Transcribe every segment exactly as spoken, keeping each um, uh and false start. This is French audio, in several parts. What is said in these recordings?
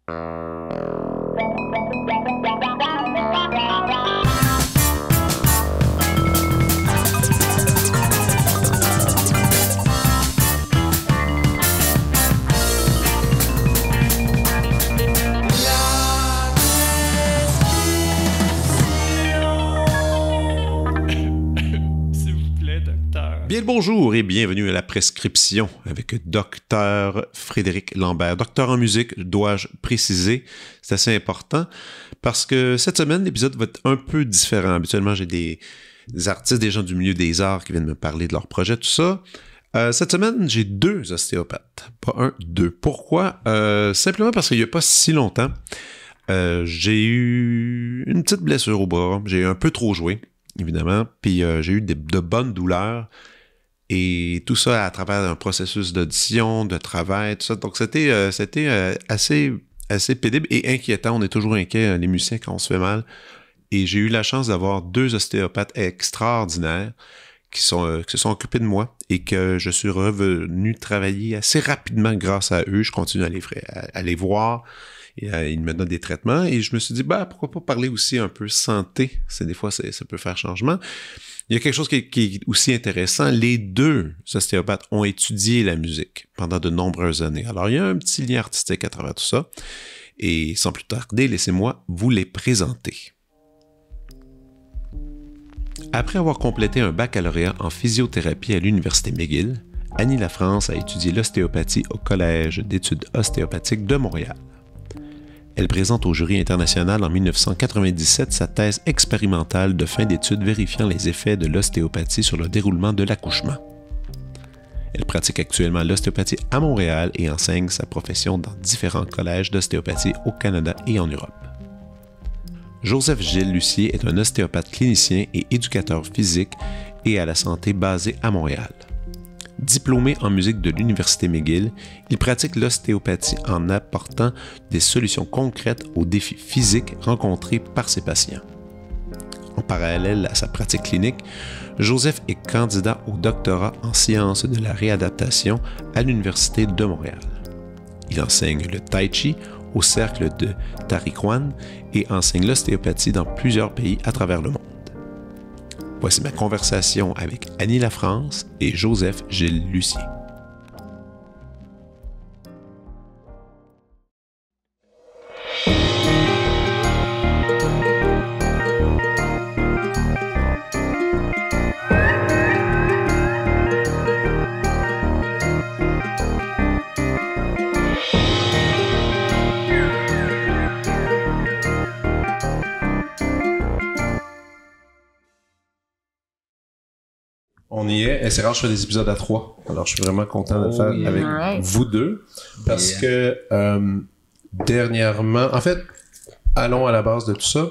Bien le bonjour et bienvenue à la prescription avec Docteur Frédéric Lambert. Docteur en musique, dois-je préciser, c'est assez important parce que cette semaine, l'épisode va être un peu différent. Habituellement, j'ai des, des artistes, des gens du milieu des arts qui viennent me parler de leur projet, tout ça. Euh, cette semaine, j'ai deux ostéopathes, pas un, deux. Pourquoi? Euh, simplement parce qu'il n'y a pas si longtemps, euh, j'ai eu une petite blessure au bras. J'ai un peu trop joué, évidemment, puis euh, j'ai eu des, de bonnes douleurs. Et tout ça à travers un processus d'audition, de travail, tout ça. Donc, c'était, euh, c'était euh, assez, assez pénible et inquiétant. On est toujours inquiet, les musiciens, quand on se fait mal. Et j'ai eu la chance d'avoir deux ostéopathes extraordinaires qui, sont, euh, qui se sont occupés de moi et que je suis revenu travailler assez rapidement grâce à eux. Je continue à les, à, à les voir et à, ils me donnent des traitements. Et je me suis dit, bah, pourquoi pas parler aussi un peu santé? C'est, des fois, c'est, ça peut faire changement. Il y a quelque chose qui est, qui est aussi intéressant. Les deux ostéopathes ont étudié la musique pendant de nombreuses années. Alors, il y a un petit lien artistique à travers tout ça. Et sans plus tarder, laissez-moi vous les présenter. Après avoir complété un baccalauréat en physiothérapie à l'Université McGill, Annie Lafrance a étudié l'ostéopathie au Collège d'études ostéopathiques de Montréal. Elle présente au jury international en dix-neuf cent quatre-vingt-dix-sept sa thèse expérimentale de fin d'études vérifiant les effets de l'ostéopathie sur le déroulement de l'accouchement. Elle pratique actuellement l'ostéopathie à Montréal et enseigne sa profession dans différents collèges d'ostéopathie au Canada et en Europe. Joseph-Gilles Lucier est un ostéopathe clinicien et éducateur physique et à la santé basé à Montréal. Diplômé en musique de l'Université McGill, il pratique l'ostéopathie en apportant des solutions concrètes aux défis physiques rencontrés par ses patients. En parallèle à sa pratique clinique, Joseph est candidat au doctorat en sciences de la réadaptation à l'Université de Montréal. Il enseigne le tai chi au cercle de Tariquan et enseigne l'ostéopathie dans plusieurs pays à travers le monde. Voici ma conversation avec Annie Lafrance et Joseph-Gilles Lucier. On y est. Et c'est rare, je fais des épisodes à trois. Alors, je suis vraiment content de le faire oh, yeah. avec right. vous deux. Parce yeah. que, euh, dernièrement, en fait, allons à la base de tout ça.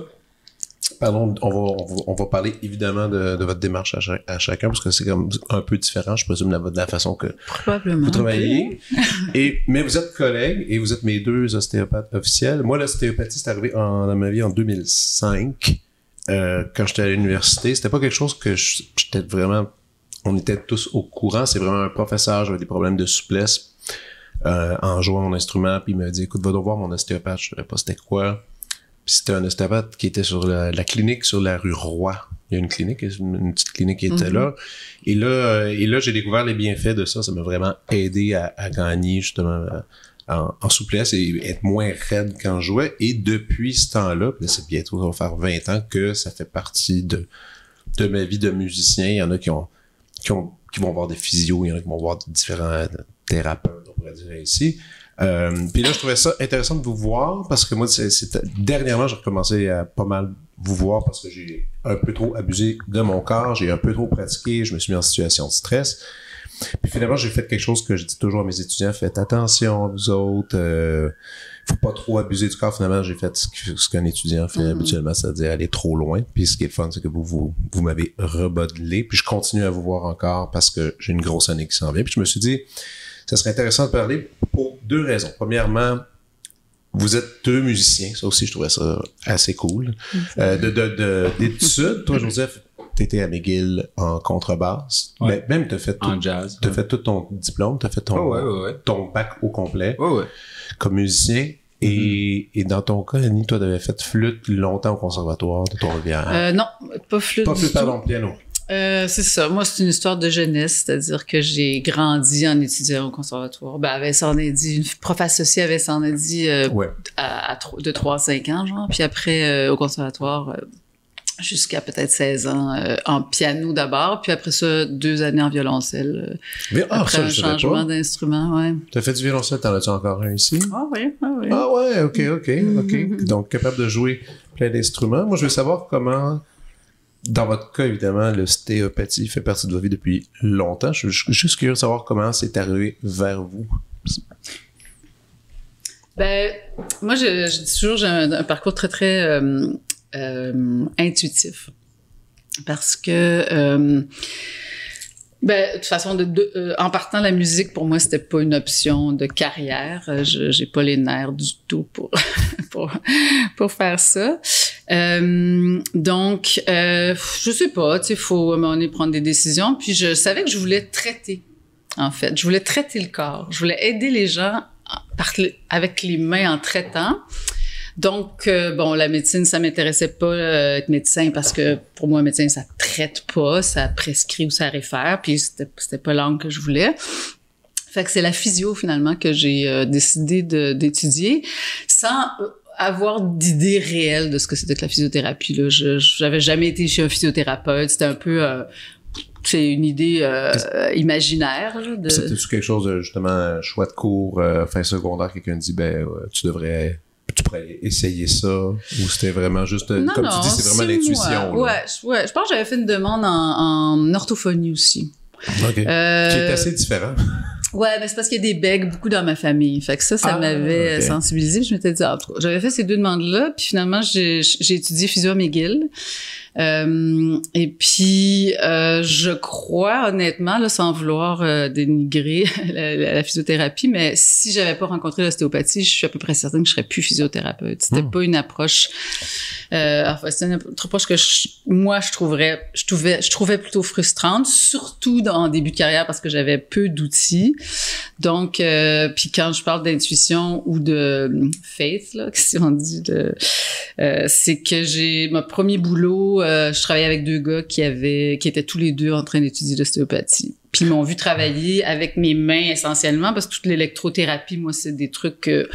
Pardon, on va, on va, on va parler évidemment de, de votre démarche à, chaque, à chacun, parce que c'est comme un peu différent, je présume, de la façon que Probablement. vous travaillez. et, mais vous êtes collègues et vous êtes mes deux ostéopathes officiels. Moi, l'ostéopathie, c'est arrivé en, dans ma vie en deux mille cinq. Euh, quand j'étais à l'université, c'était pas quelque chose que je, j'étais vraiment... On était tous au courant. C'est vraiment un professeur. J'avais des problèmes de souplesse euh, en jouant mon instrument. Puis il m'a dit, écoute, va donc voir mon ostéopathe. Je savais pas c'était quoi. Puis c'était un ostéopathe qui était sur la, la clinique sur la rue Roy. Il y a une clinique, une, une petite clinique qui était mm-hmm. là. Et là, euh, et là, j'ai découvert les bienfaits de ça. Ça m'a vraiment aidé à, à gagner justement en, en souplesse et être moins raide quand je jouais. Et depuis ce temps-là, puis c'est bientôt, ça va faire vingt ans que ça fait partie de, de ma vie de musicien. Il y en a qui ont Qui, ont, qui vont voir des physios, il y en a qui vont voir différents thérapeutes, on pourrait dire ici. Euh, puis là, je trouvais ça intéressant de vous voir parce que moi, c'est, c'est, dernièrement, j'ai recommencé à pas mal vous voir parce que j'ai un peu trop abusé de mon corps, j'ai un peu trop pratiqué, je me suis mis en situation de stress. Puis finalement, j'ai fait quelque chose que je dis toujours à mes étudiants, faites attention, vous autres, euh, faut pas trop abuser du corps. Finalement, j'ai fait ce, ce qu'un étudiant fait mm-hmm. habituellement, c'est-à-dire aller trop loin. Puis ce qui est le fun, c'est que vous, vous, vous m'avez remodelé, puis je continue à vous voir encore parce que j'ai une grosse année qui s'en vient. Puis je me suis dit, ça serait intéressant de parler pour deux raisons. Premièrement, vous êtes deux musiciens, ça aussi, je trouvais ça assez cool. Mm-hmm. Euh, de, de, de, d'études, toi, Joseph, t'étais à McGill en contrebasse. Ouais. Mais même t'as fait tout, en jazz. T'as ouais. fait tout ton diplôme, t'as fait ton, oh ouais, ouais, ouais. ton bac au complet. Ouais, ouais. Comme musicien. Mm-hmm. Et, et dans ton cas, Annie, toi, tu avais fait flûte longtemps au conservatoire de Trois-Rivières. Euh, non, pas flûte Pas du flûte, tout. pardon, piano. Euh, c'est ça. Moi, c'est une histoire de jeunesse, c'est-à-dire que j'ai grandi en étudiant au conservatoire. Ben, avec ça, on a dit, une prof associée avait ça, on a dit, euh, Ouais. à, à, de trois à cinq ans, genre. Puis après, euh, au conservatoire, euh, jusqu'à peut-être seize ans, euh, en piano d'abord, puis après ça, deux années en violoncelle. Euh, Mais, ah, après ça, un je savais changement pas. d'instrument, ouais. T'as fait du violoncelle, t'en as-tu encore un ici? Ah oui, ah oui. Ah ouais, ok, ok, ok. Donc, capable de jouer plein d'instruments. Moi, je veux savoir comment, dans votre cas, évidemment, l'ostéopathie fait partie de votre vie depuis longtemps. Je suis juste curieux de savoir comment c'est arrivé vers vous. Ben, moi, je, je dis toujours, j'ai un, un parcours très, très euh, euh, intuitif. Parce que, euh, ben, de toute façon, de, de, euh, en partant la musique, pour moi, c'était pas une option de carrière. Je j'ai pas les nerfs du tout pour pour pour faire ça. Euh, donc, euh, je sais pas, tu sais, faut à un moment donné prendre des décisions. Puis je savais que je voulais traiter, en fait, je voulais traiter le corps. Je voulais aider les gens par, avec les mains en traitant. Donc, euh, bon, la médecine, ça m'intéressait pas euh, être médecin parce que pour moi, un médecin, ça traite pas, ça prescrit ou ça réfère, puis c'était, c'était pas l'angle que je voulais. Fait que c'est la physio, finalement, que j'ai euh, décidé de, d'étudier sans avoir d'idée réelle de ce que c'était que la physiothérapie. Là. Je, j'avais jamais été chez un physiothérapeute, c'était un peu... Euh, c'est une idée euh, imaginaire. Là, de... C'était-tu quelque chose de, justement, choix de cours, euh, fin secondaire, quelqu'un dit, ben, euh, tu devrais... Tu pourrais essayer ça, ou c'était vraiment juste, non, comme non, tu dis, c'est vraiment l'intuition. Ouais, je, ouais, je pense que j'avais fait une demande en, en orthophonie aussi. OK. Euh, qui est assez différent. Ouais, mais c'est parce qu'il y a des bègues beaucoup dans ma famille. Fait que ça, ça ah, m'avait okay. sensibilisé. Je m'étais dit, ah, j'avais fait ces deux demandes-là, puis finalement, j'ai, j'ai étudié physio à McGill. Euh, et puis, euh, je crois, honnêtement, là, sans vouloir euh, dénigrer la, la, la physiothérapie, mais si j'avais pas rencontré l'ostéopathie, je suis à peu près certaine que je serais plus physiothérapeute. C'était mmh. pas une approche... Euh, enfin, c'était une approche que je, moi, je trouverais, je trouvais, je trouvais plutôt frustrante, surtout dans, en début de carrière parce que j'avais peu d'outils. Donc, euh, puis quand je parle d'intuition ou de faith, là, si on dit, de, euh, c'est que j'ai mon premier boulot, euh, je travaillais avec deux gars qui avaient, qui étaient tous les deux en train d'étudier l'ostéopathie. Puis ils m'ont vu travailler avec mes mains essentiellement parce que toute l'électrothérapie, moi, c'est des trucs que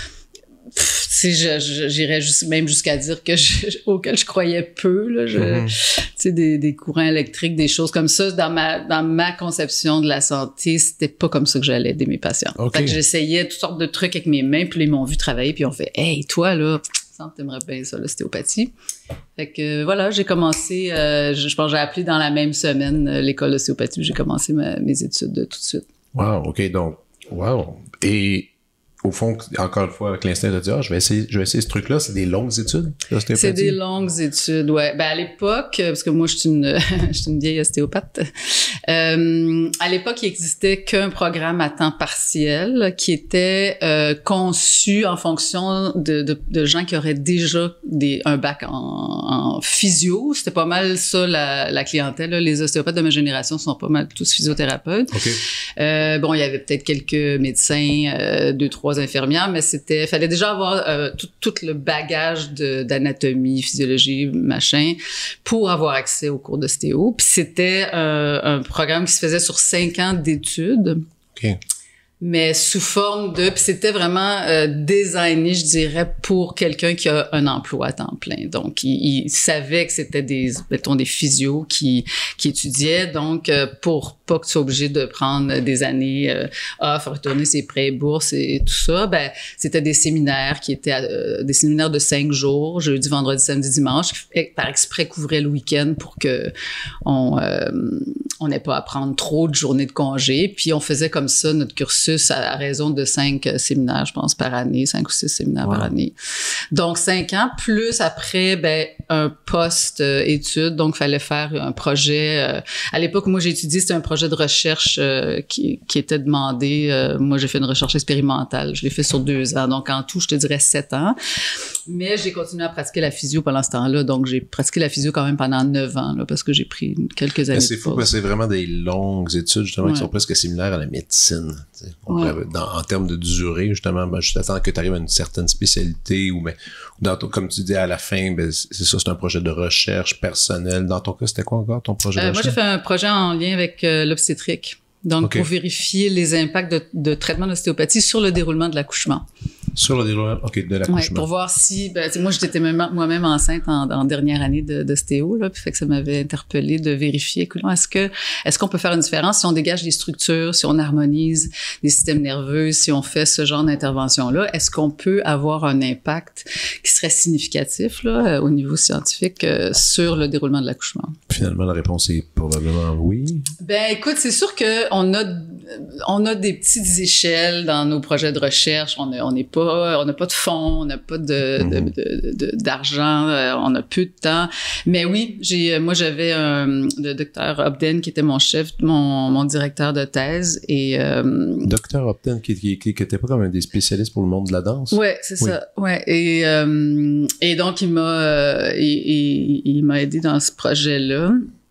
tu sais, j'irais juste, même jusqu'à dire que je, auquel je croyais peu, là, je, mm-hmm. tu sais, des, des courants électriques, des choses comme ça. Dans ma, dans ma conception de la santé, c'était pas comme ça que j'allais aider mes patients. Okay. Fait que j'essayais toutes sortes de trucs avec mes mains, puis là, ils m'ont vu travailler, puis ils ont fait, hey, toi, là, t'aimerais bien ça, l'ostéopathie. Fait que, voilà, j'ai commencé, euh, je, je pense que j'ai appelé dans la même semaine euh, l'école d'ostéopathie, j'ai commencé ma, mes études de tout de suite. Wow, OK, donc, wow. Et, au fond, encore une fois, avec l'instinct de dire, ah, je vais essayer, je vais essayer ce truc-là, c'est des longues études, l'ostéopathie? C'est des longues études, ouais. Ben, à l'époque, parce que moi, je suis une, je suis une vieille ostéopathe, euh, à l'époque, il existait qu'un programme à temps partiel qui était euh, conçu en fonction de, de, de gens qui auraient déjà des, un bac en, en physio. C'était pas mal ça, la, la clientèle, là. Les ostéopathes de ma génération sont pas mal tous physiothérapeutes. Okay. Euh, bon, il y avait peut-être quelques médecins, euh, deux, trois infirmières, mais c'était, fallait déjà avoir euh, tout, tout le bagage de, d'anatomie, physiologie, machin, pour avoir accès aux cours d'ostéo. Puis c'était euh, un programme qui se faisait sur cinq ans d'études. OK. Mais sous forme de... Puis c'était vraiment euh, designé, je dirais, pour quelqu'un qui a un emploi à temps plein. Donc, il, il savait que c'était des, mettons, des physios qui, qui étudiaient. Donc, euh, pour pas que tu sois obligé de prendre des années euh, off, retourner ses prêts, bourses et, et tout ça, ben c'était des séminaires qui étaient euh, des séminaires de cinq jours, jeudi, vendredi, samedi, dimanche, qui par exprès couvraient le week-end pour que on euh, on n'ait pas à prendre trop de journées de congé. Puis on faisait comme ça notre cursus à raison de cinq séminaires, je pense, par année, cinq ou six séminaires wow. par année. Donc, cinq ans, plus après, ben, un post-études. Donc, il fallait faire un projet. Euh, à l'époque où moi j'ai étudié, c'était un projet de recherche euh, qui, qui était demandé. Euh, moi, j'ai fait une recherche expérimentale. Je l'ai fait sur deux ans. Donc, en tout, je te dirais sept ans. Mais j'ai continué à pratiquer la physio pendant ce temps-là. Donc, j'ai pratiqué la physio quand même pendant neuf ans, là, parce que j'ai pris quelques années. C'est fou parce que c'est vraiment des longues études, justement, ouais. qui sont presque similaires à la médecine. Ouais. Pourrait, dans, en termes de durée, justement, ben, juste attendre que tu arrives à une certaine spécialité ou, ben, dans ton, comme tu dis, à la fin, ben, c'est ça, c'est un projet de recherche personnelle. Dans ton cas, c'était quoi encore ton projet de euh, recherche? Moi, j'ai fait un projet en lien avec euh, l'obstétrique. Donc, okay. pour vérifier les impacts de, de traitement d'ostéopathie sur le déroulement de l'accouchement. Sur le déroulement, OK, de l'accouchement. Ouais, pour voir si... Ben, moi, j'étais moi-même enceinte en, en dernière année de, d'ostéo, là, puis fait que ça m'avait interpellée de vérifier, écoute, est-ce que est-ce qu'on peut faire une différence si on dégage des structures, si on harmonise des systèmes nerveux, si on fait ce genre d'intervention-là, est-ce qu'on peut avoir un impact qui serait significatif, là, au niveau scientifique, euh, sur le déroulement de l'accouchement? Finalement, la réponse est probablement oui. Ben, écoute, c'est sûr que on a, on a des petites échelles dans nos projets de recherche. On a, on n'est pas, on n'a pas de fonds, on n'a pas de, mm-hmm. de, de, de, d'argent, on a peu de temps. Mais oui, j'ai, moi, j'avais un, le docteur Obden qui était mon chef, mon, mon directeur de thèse et, euh, docteur Obden qui, qui, qui, qui était pas comme un des spécialistes pour le monde de la danse. Ouais, c'est oui. ça. Ouais. Et, euh, et donc, il m'a, euh, il, il, il m'a aidé dans ce projet-là.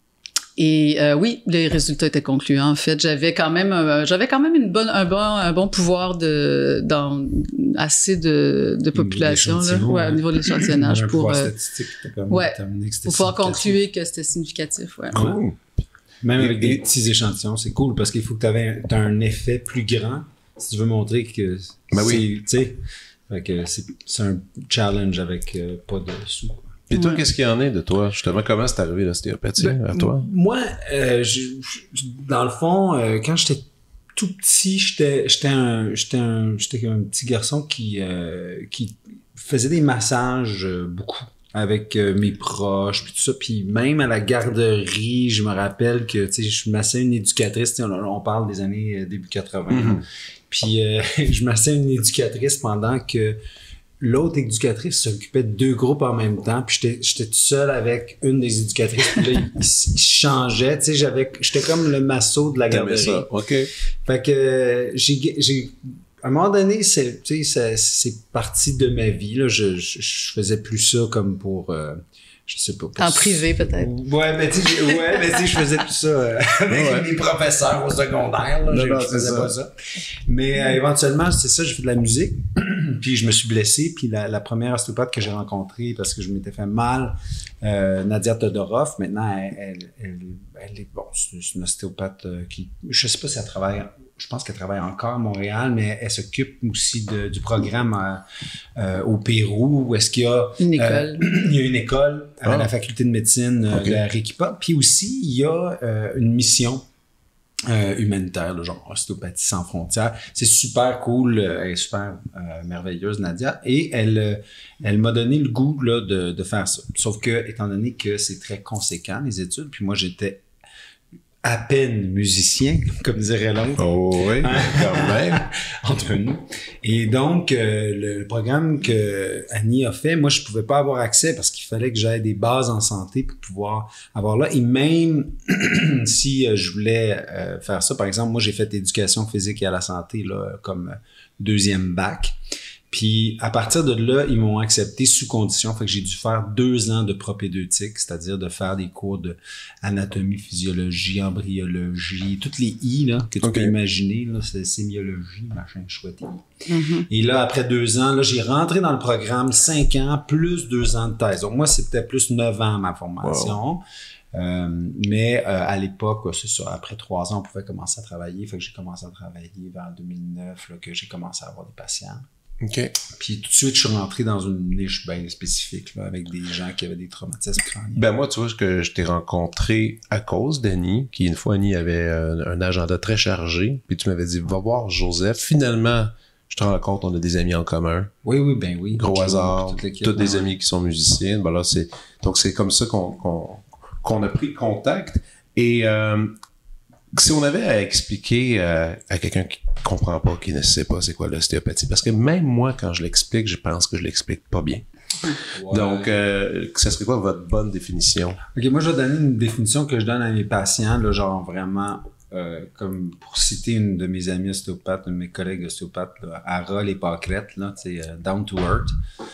Et euh, oui, les résultats étaient concluants. En fait, j'avais quand même, euh, j'avais quand même une bonne, un bon, un bon pouvoir de, dans assez de, de population là, ouais, au niveau de l'échantillonnage pour, euh, ouais, pour pouvoir conclure que c'était significatif. Ouais. Cool. Même avec des petits échantillons, c'est cool parce qu'il faut que tu aies un, un effet plus grand si tu veux montrer que, ben oui, tu sais, fait que c'est, c'est un challenge avec euh, pas de sous. Et toi, ouais. qu'est-ce qu'il y en est de toi? Justement, comment c'est arrivé l'ostéopathie ben, à toi? Moi, euh, je, je, dans le fond, euh, quand j'étais tout petit, j'étais, j'étais un, j'étais un, j'étais un petit garçon qui, euh, qui faisait des massages euh, beaucoup avec euh, mes proches, puis tout ça. Puis même à la garderie, je me rappelle que, tu sais, je massais une éducatrice, on, on parle des années euh, début quatre-vingts. Mm-hmm. Puis euh, je massais une éducatrice pendant que l'autre éducatrice s'occupait de deux groupes en même temps, puis j'étais, j'étais tout seul avec une des éducatrices, puis là, il, il, il changeait, tu sais, j'avais, j'étais comme le masso de la garderie. Ça, OK. Fait que j'ai, j'ai, à un moment donné, c'est, tu sais, c'est parti de ma vie, là, je, je, je faisais plus ça comme pour... Euh, je sais pas. En privé, peut-être. Ouais, mais tu sais, ouais, mais tu sais, je faisais tout ça euh, avec ouais. mes professeurs au secondaire, là. Non, je, non, je faisais ça. pas ça. Mais euh, éventuellement, c'est ça, j'ai fait de la musique. Puis je me suis blessé. Puis la, la première ostéopathe que j'ai rencontrée, parce que je m'étais fait mal, euh, Nadia Todorov, maintenant, elle, elle, elle, elle est, bon, c'est une ostéopathe euh, qui, je sais pas si elle travaille, je pense qu'elle travaille encore à Montréal, mais elle s'occupe aussi de, du programme euh, euh, au Pérou, où est-ce qu'il y a... Une école. Euh, il y a une école à ah. la faculté de médecine euh, okay. de Arequipa. Puis aussi, il y a euh, une mission euh, humanitaire, là, genre Ostéopathie sans frontières. C'est super cool, elle est super euh, merveilleuse, Nadia. Et elle, euh, elle m'a donné le goût là, de, de faire ça. Sauf que, étant donné que c'est très conséquent, les études, puis moi, j'étais à peine musicien, comme dirait l'autre. Oh oui, hein? Quand même. Entre nous. Et donc, euh, le programme que Annie a fait, moi, je pouvais pas avoir accès parce qu'il fallait que j'aie des bases en santé pour pouvoir avoir là. Et même si euh, je voulais euh, faire ça, par exemple, moi, j'ai fait éducation physique et à la santé là, comme deuxième bac. Puis, à partir de là, ils m'ont accepté sous condition. Fait que j'ai dû faire deux ans de propédeutique, c'est-à-dire de faire des cours de anatomie, physiologie, embryologie, toutes les I, là, que tu okay. peux imaginer, là, c'est sémiologie, machin, chouette. Mm-hmm. Et là, après deux ans, là, j'ai rentré dans le programme cinq ans, plus deux ans de thèse. Donc, moi, c'était plus neuf ans, ma formation. Wow. Euh, mais euh, à l'époque, c'est ça, après trois ans, on pouvait commencer à travailler. Fait que j'ai commencé à travailler vers deux mille neuf, là, que j'ai commencé à avoir des patients. Okay. Puis tout de suite, je suis rentré dans une niche bien spécifique, là, avec des gens qui avaient des traumatismes crâniens. Ben moi, tu vois, que je t'ai rencontré à cause d'Annie, qui une fois, Annie avait un, un agenda très chargé, puis tu m'avais dit, va voir Joseph. Finalement, je te rends compte, on a des amis en commun. Oui, oui, ben oui. Gros hasard, tous des amis qui sont musiciens. Ben là, c'est, donc c'est comme ça qu'on, qu'on, qu'on a pris contact. Et euh, si on avait à expliquer euh, à quelqu'un qui comprend pas, qui ne sait pas c'est quoi l'ostéopathie, parce que même moi, quand je l'explique, je pense que je l'explique pas bien. Ouais. Donc, euh, ça serait quoi votre bonne définition? OK, moi, je vais donner une définition que je donne à mes patients, là, genre vraiment, euh, comme pour citer une de mes amies ostéopathes, une de mes collègues ostéopathes, là, Ara les pâquerettes, là, tu sais, uh, down to earth.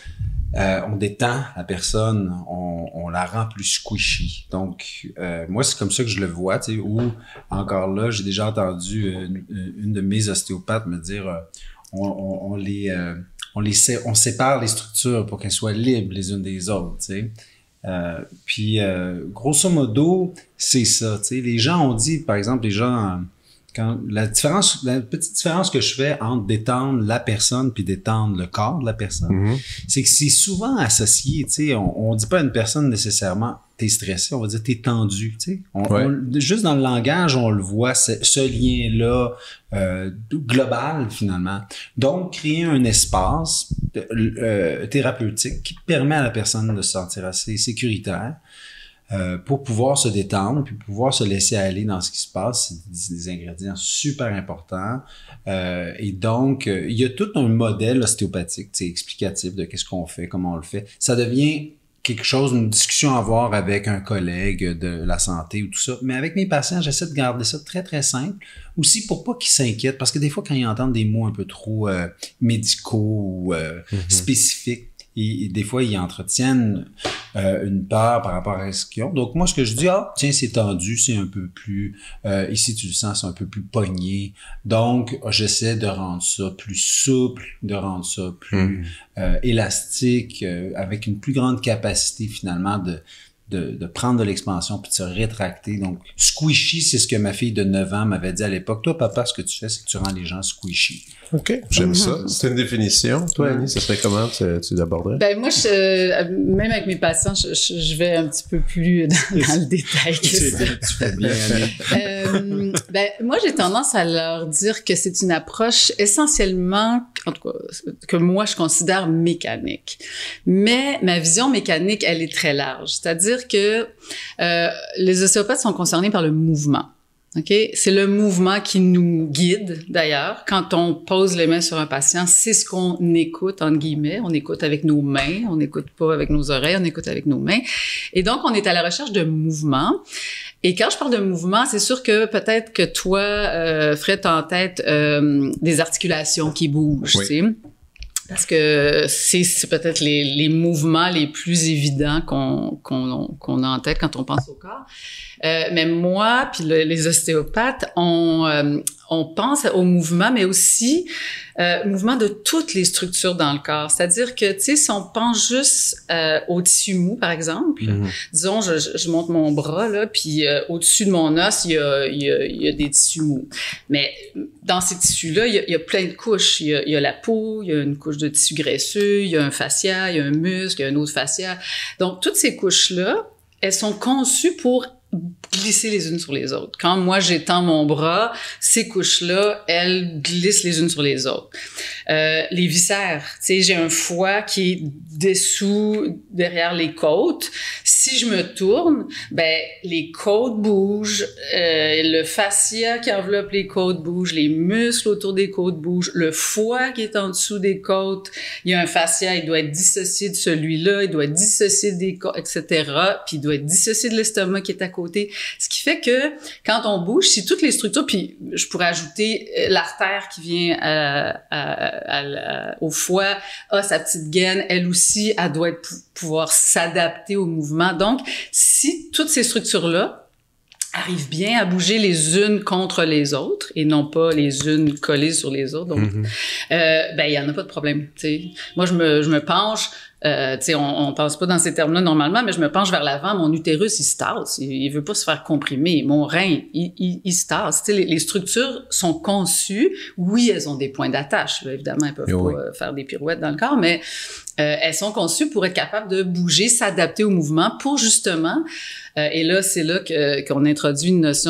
Euh, on détend la personne, on, on la rend plus squishy. Donc, euh, moi, c'est comme ça que je le vois, tu sais, ou encore là, j'ai déjà entendu une, une de mes ostéopathes me dire, euh, on, on, on les... Euh, On, les, on sépare les structures pour qu'elles soient libres les unes des autres, tu sais. Euh, puis, euh, grosso modo, c'est ça, tu sais. Les gens ont dit, par exemple, les gens, quand la différence, la petite différence que je fais entre détendre la personne puis détendre le corps de la personne, mm-hmm. c'est que c'est souvent associé, tu sais. On, on dit pas à une personne nécessairement t'es stressé, on va dire t'es tendu, tu sais. On, ouais. on, juste dans le langage, on le voit, ce, ce lien-là euh, global finalement. Donc, créer un espace euh, thérapeutique qui permet à la personne de se sentir assez sécuritaire euh, pour pouvoir se détendre puis pouvoir se laisser aller dans ce qui se passe. C'est des, des ingrédients super importants. Euh, et donc, euh, il y a tout un modèle ostéopathique, tu sais, explicatif de qu'est-ce qu'on fait, comment on le fait. Ça devient quelque chose, une discussion à avoir avec un collègue de la santé ou tout ça. Mais avec mes patients, j'essaie de garder ça très, très simple. Aussi pour pas qu'ils s'inquiètent, parce que des fois, quand ils entendent des mots un peu trop euh, médicaux ou euh, mm-hmm. spécifiques, et, et des fois, ils entretiennent euh, une peur par rapport à ce qu'ils ont. Donc, moi, ce que je dis, ah, tiens, c'est tendu, c'est un peu plus... Euh, ici, tu le sens, c'est un peu plus pogné. Donc, j'essaie de rendre ça plus souple, de rendre ça plus mm. euh, élastique, euh, avec une plus grande capacité, finalement, de... De, de prendre de l'expansion puis de se rétracter. Donc, squishy, c'est ce que ma fille de neuf ans m'avait dit à l'époque. Toi, papa, ce que tu fais, c'est que tu rends les gens squishy. OK, j'aime mm-hmm. ça. C'est une définition. Toi, Annie, ça serait comment tu, tu l'aborderais? Ben, moi, je, même avec mes patients, je, je, je vais un petit peu plus dans, dans le détail que ça. Tu fais bien, Annie. euh, ben, moi, j'ai tendance à leur dire que c'est une approche essentiellement, en tout cas, que moi, je considère mécanique. Mais ma vision mécanique, elle est très large. C'est-à-dire que euh, les ostéopathes sont concernés par le mouvement. OK? C'est le mouvement qui nous guide, d'ailleurs. Quand on pose les mains sur un patient, c'est ce qu'on écoute, entre guillemets. On écoute avec nos mains, on n'écoute pas avec nos oreilles, on écoute avec nos mains. Et donc, on est à la recherche de mouvement. Et quand je parle de mouvement, c'est sûr que peut-être que toi, euh, Fred, t'as en tête euh, des articulations qui bougent, oui. tu sais. Parce que c'est, c'est peut-être les, les mouvements les plus évidents qu'on, qu'on, qu'on a en tête quand on pense au corps. Euh, mais moi, puis le, les ostéopathes, on, euh, on pense au mouvement, mais aussi euh, mouvement de toutes les structures dans le corps. C'est-à-dire que, tu sais, si on pense juste euh, au tissu mou, par exemple, mm-hmm. disons, je, je, je monte mon bras, là, puis euh, au-dessus de mon os, il y a, il y a, il y a des tissus mous. Mais dans ces tissus-là, il y a, il y a plein de couches. Il y a, il y a la peau, il y a une couche de tissu graisseux, il y a un fascia, il y a un muscle, il y a un autre fascia. Donc, toutes ces couches-là, elles sont conçues pour glisser les unes sur les autres. Quand moi, j'étends mon bras, ces couches-là, elles glissent les unes sur les autres. Euh, les viscères, tu sais, j'ai un foie qui est dessous, derrière les côtes. Si je me tourne, ben les côtes bougent, euh, le fascia qui enveloppe les côtes bouge, les muscles autour des côtes bougent, le foie qui est en dessous des côtes, il y a un fascia, il doit être dissocié de celui-là, il doit être dissocié des côtes, et cetera. Puis il doit être dissocié de l'estomac qui est à côté. Ce qui fait que quand on bouge, si toutes les structures, puis je pourrais ajouter l'artère qui vient à, à, à, à, au foie, a sa petite gaine, elle aussi, elle doit être, pouvoir s'adapter au mouvement. Donc, si toutes ces structures-là arrivent bien à bouger les unes contre les autres et non pas les unes collées sur les autres, donc, mm-hmm. euh, ben il y en a pas de problème. T'sais. Moi, je me, je me penche. Euh, tu sais, on, on pense pas dans ces termes-là normalement, mais je me penche vers l'avant, mon utérus, il se tasse, il, il veut pas se faire comprimer, mon rein, il, il, il se tasse. Tu sais, les, les structures sont conçues, oui, elles ont des points d'attache, là, évidemment, elles peuvent oui. pas faire des pirouettes dans le corps, mais euh, elles sont conçues pour être capables de bouger, s'adapter au mouvement, pour justement, euh, et là, c'est là que, qu'on introduit une notion qui est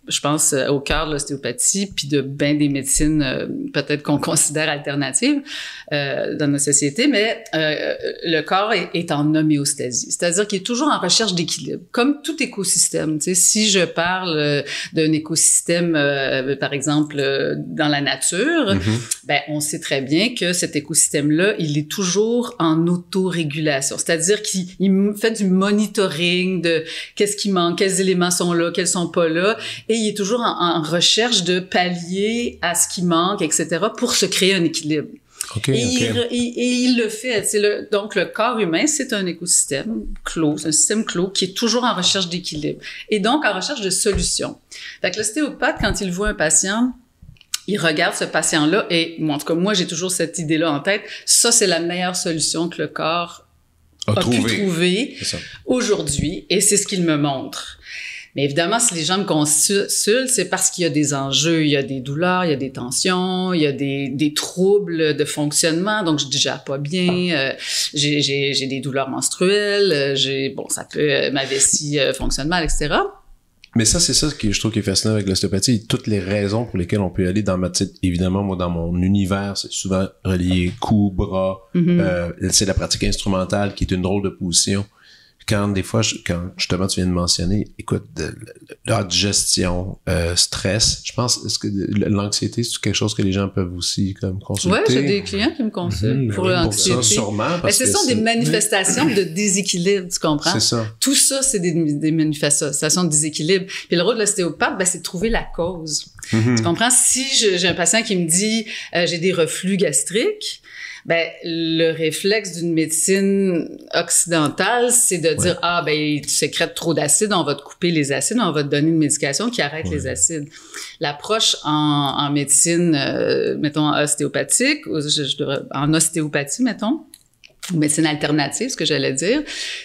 je pense, au cœur de l'ostéopathie, puis de bien des médecines euh, peut-être qu'on considère alternatives euh, dans notre société, mais euh, le corps est, est en homéostasie, c'est-à-dire qu'il est toujours en recherche d'équilibre, comme tout écosystème. Tu sais, si je parle euh, d'un écosystème, euh, par exemple, euh, dans la nature, mm-hmm. ben on sait très bien que cet écosystème-là, il est toujours en autorégulation, c'est-à-dire qu'il il fait du monitoring de qu'est-ce qui manque, quels éléments sont là, quels sont pas là, et il est toujours en, en recherche de pallier à ce qui manque, et cetera, pour se créer un équilibre. Okay, et, okay. Il, et, et il le fait. C'est le, donc, le corps humain, c'est un écosystème clos, c'est un système clos qui est toujours en recherche d'équilibre et donc en recherche de solutions. Fait que l'ostéopathe, quand il voit un patient, il regarde ce patient-là et, en tout cas, moi, j'ai toujours cette idée-là en tête. Ça, c'est la meilleure solution que le corps a, a pu trouver aujourd'hui et c'est ce qu'il me montre. Mais évidemment, si les gens me consultent, c'est parce qu'il y a des enjeux, il y a des douleurs, il y a des tensions, il y a des, des troubles de fonctionnement, donc je digère pas bien, euh, j'ai, j'ai, j'ai des douleurs menstruelles, j'ai, bon, ça peut, euh, ma vessie euh, fonctionne mal, et cetera. Mais ça, c'est ça que je trouve qui est fascinant avec l'ostéopathie. Toutes les raisons pour lesquelles on peut aller dans ma petite, évidemment, moi, dans mon univers, c'est souvent relié cou, bras, mm-hmm. euh, c'est la pratique instrumentale qui est une drôle de position. Quand des fois, je, quand justement tu viens de mentionner, écoute, de, de, la digestion, euh, stress, je pense, est-ce que l'anxiété, c'est quelque chose que les gens peuvent aussi comme consulter? Oui, j'ai des clients qui me consultent mmh, pour oui, l'anxiété. Pour ça, sûrement. Parce Mais ce que sont c'est... des manifestations de déséquilibre, tu comprends? C'est ça. Tout ça, c'est des, des manifestations de déséquilibre. Puis le rôle de l'ostéopathe, ben, c'est de trouver la cause. Mmh. Tu comprends? Si je, j'ai un patient qui me dit euh, j'ai des reflux gastriques, ben le réflexe d'une médecine occidentale, c'est de dire ouais. ah ben tu sécrètes trop d'acide, on va te couper les acides, on va te donner une médication qui arrête ouais. les acides. L'approche en, en médecine, euh, mettons ostéopathique, ou je, je devrais, en ostéopathie mettons, ou médecine alternative, ce que j'allais dire,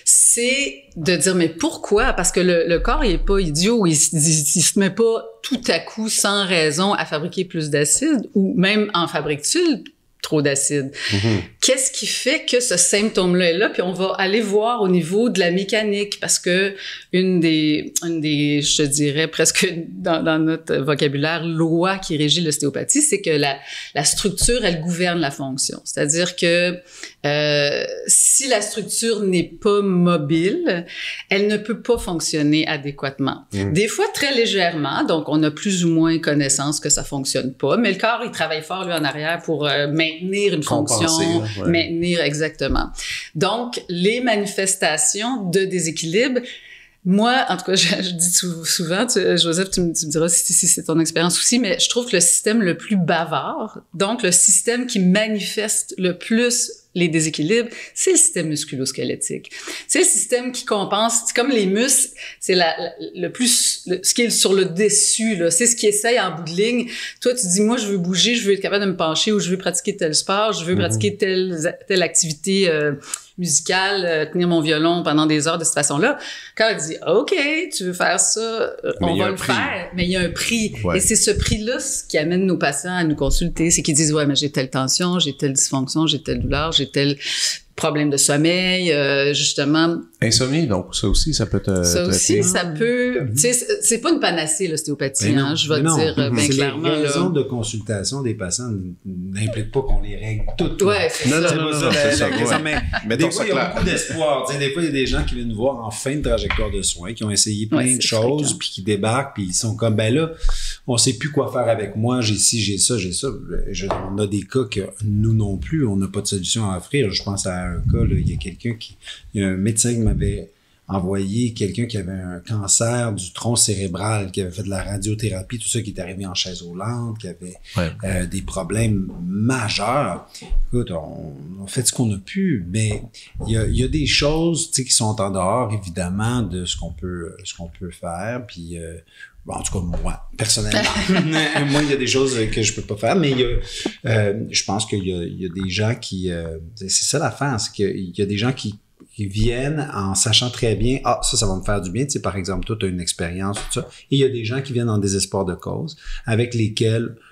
c'est de dire mais pourquoi? Parce que le, le corps il est pas idiot, il, il, il se met pas tout à coup sans raison à fabriquer plus d'acide, ou même en fabrique-t-il trop d'acide. Mm-hmm. Qu'est-ce qui fait que ce symptôme-là est là? Puis on va aller voir au niveau de la mécanique, parce que une des, une des, je dirais presque dans, dans notre vocabulaire, loi qui régit l'ostéopathie, c'est que la, la structure, elle gouverne la fonction. C'est-à-dire que euh, si la structure n'est pas mobile, elle ne peut pas fonctionner adéquatement. Mm. Des fois, très légèrement, donc on a plus ou moins connaissance que ça fonctionne pas, mais le corps, il travaille fort, lui, en arrière pour euh, maintenir une Compenser, fonction, ouais. maintenir exactement. Donc, les manifestations de déséquilibre, moi, en tout cas, je, je dis souvent, tu, Joseph, tu me, tu me diras si, si c'est ton expérience aussi, mais je trouve que le système le plus bavard, donc le système qui manifeste le plus les déséquilibres, c'est le système musculo-squelettique. C'est le système qui compense, c'est comme les muscles, c'est la, la, le plus, le, ce qui est sur le dessus, là, c'est ce qui essaye en bout de ligne. Toi, tu dis, moi, je veux bouger, je veux être capable de me pencher, ou je veux pratiquer tel sport, je veux mm-hmm. pratiquer telle, telle activité euh, musicale, euh, tenir mon violon pendant des heures de cette façon-là. Quand elle dit, OK, tu veux faire ça, on va le prix. faire, mais il y a un prix. Ouais. Et c'est ce prix-là ce qui amène nos patients à nous consulter, c'est qu'ils disent, ouais, mais j'ai telle tension, j'ai telle dysfonction, j'ai telle douleur, j'ai tel problème de sommeil, euh, justement. Insomnie, donc ça aussi, ça peut te... Ça te aussi, te... ça peut... Mm-hmm. Tu sais, c'est pas une panacée, l'ostéopathie, hein, je vais te dire mm-hmm. bien clairement. Les raisons là. de consultation des patients n'impliquent pas qu'on les règle toutes. Ouais, c'est non, ça. Non, non, non, non, c'est ça. Ouais. ça mais mais des fois, il y a beaucoup d'espoir. Tu sais, des fois, il y a des gens qui viennent nous voir en fin de trajectoire de soins, qui ont essayé plein ouais, de choses, fréquent. Puis qui débarquent, puis ils sont comme, ben là, on sait plus quoi faire avec moi, j'ai ci, j'ai ça, j'ai ça. Je, on a des cas que nous non plus, on n'a pas de solution à offrir. Je pense à un cas, là, il y a quelqu'un qui, il y a un médecin qui m'avait envoyé quelqu'un qui avait un cancer du tronc cérébral, qui avait fait de la radiothérapie, tout ça, qui est arrivé en chaise roulante, qui avait ouais. euh, des problèmes majeurs. Écoute, on, on fait ce qu'on a pu, mais il y a, il y a des choses, tu sais, qui sont en dehors, évidemment, de ce qu'on peut, ce qu'on peut faire, puis euh, bon, en tout cas, moi, personnellement, moi, il y a des choses que je peux pas faire, mais il y a, euh, je pense qu'il y a, il y a des gens qui, euh, c'est ça l'affaire, c'est qu'il y a des gens qui qui viennent en sachant très bien, ah, ça, ça va me faire du bien. Tu sais, par exemple, toi, tu as une expérience, tout ça. Et il y a des gens qui viennent en désespoir de cause, avec lesquels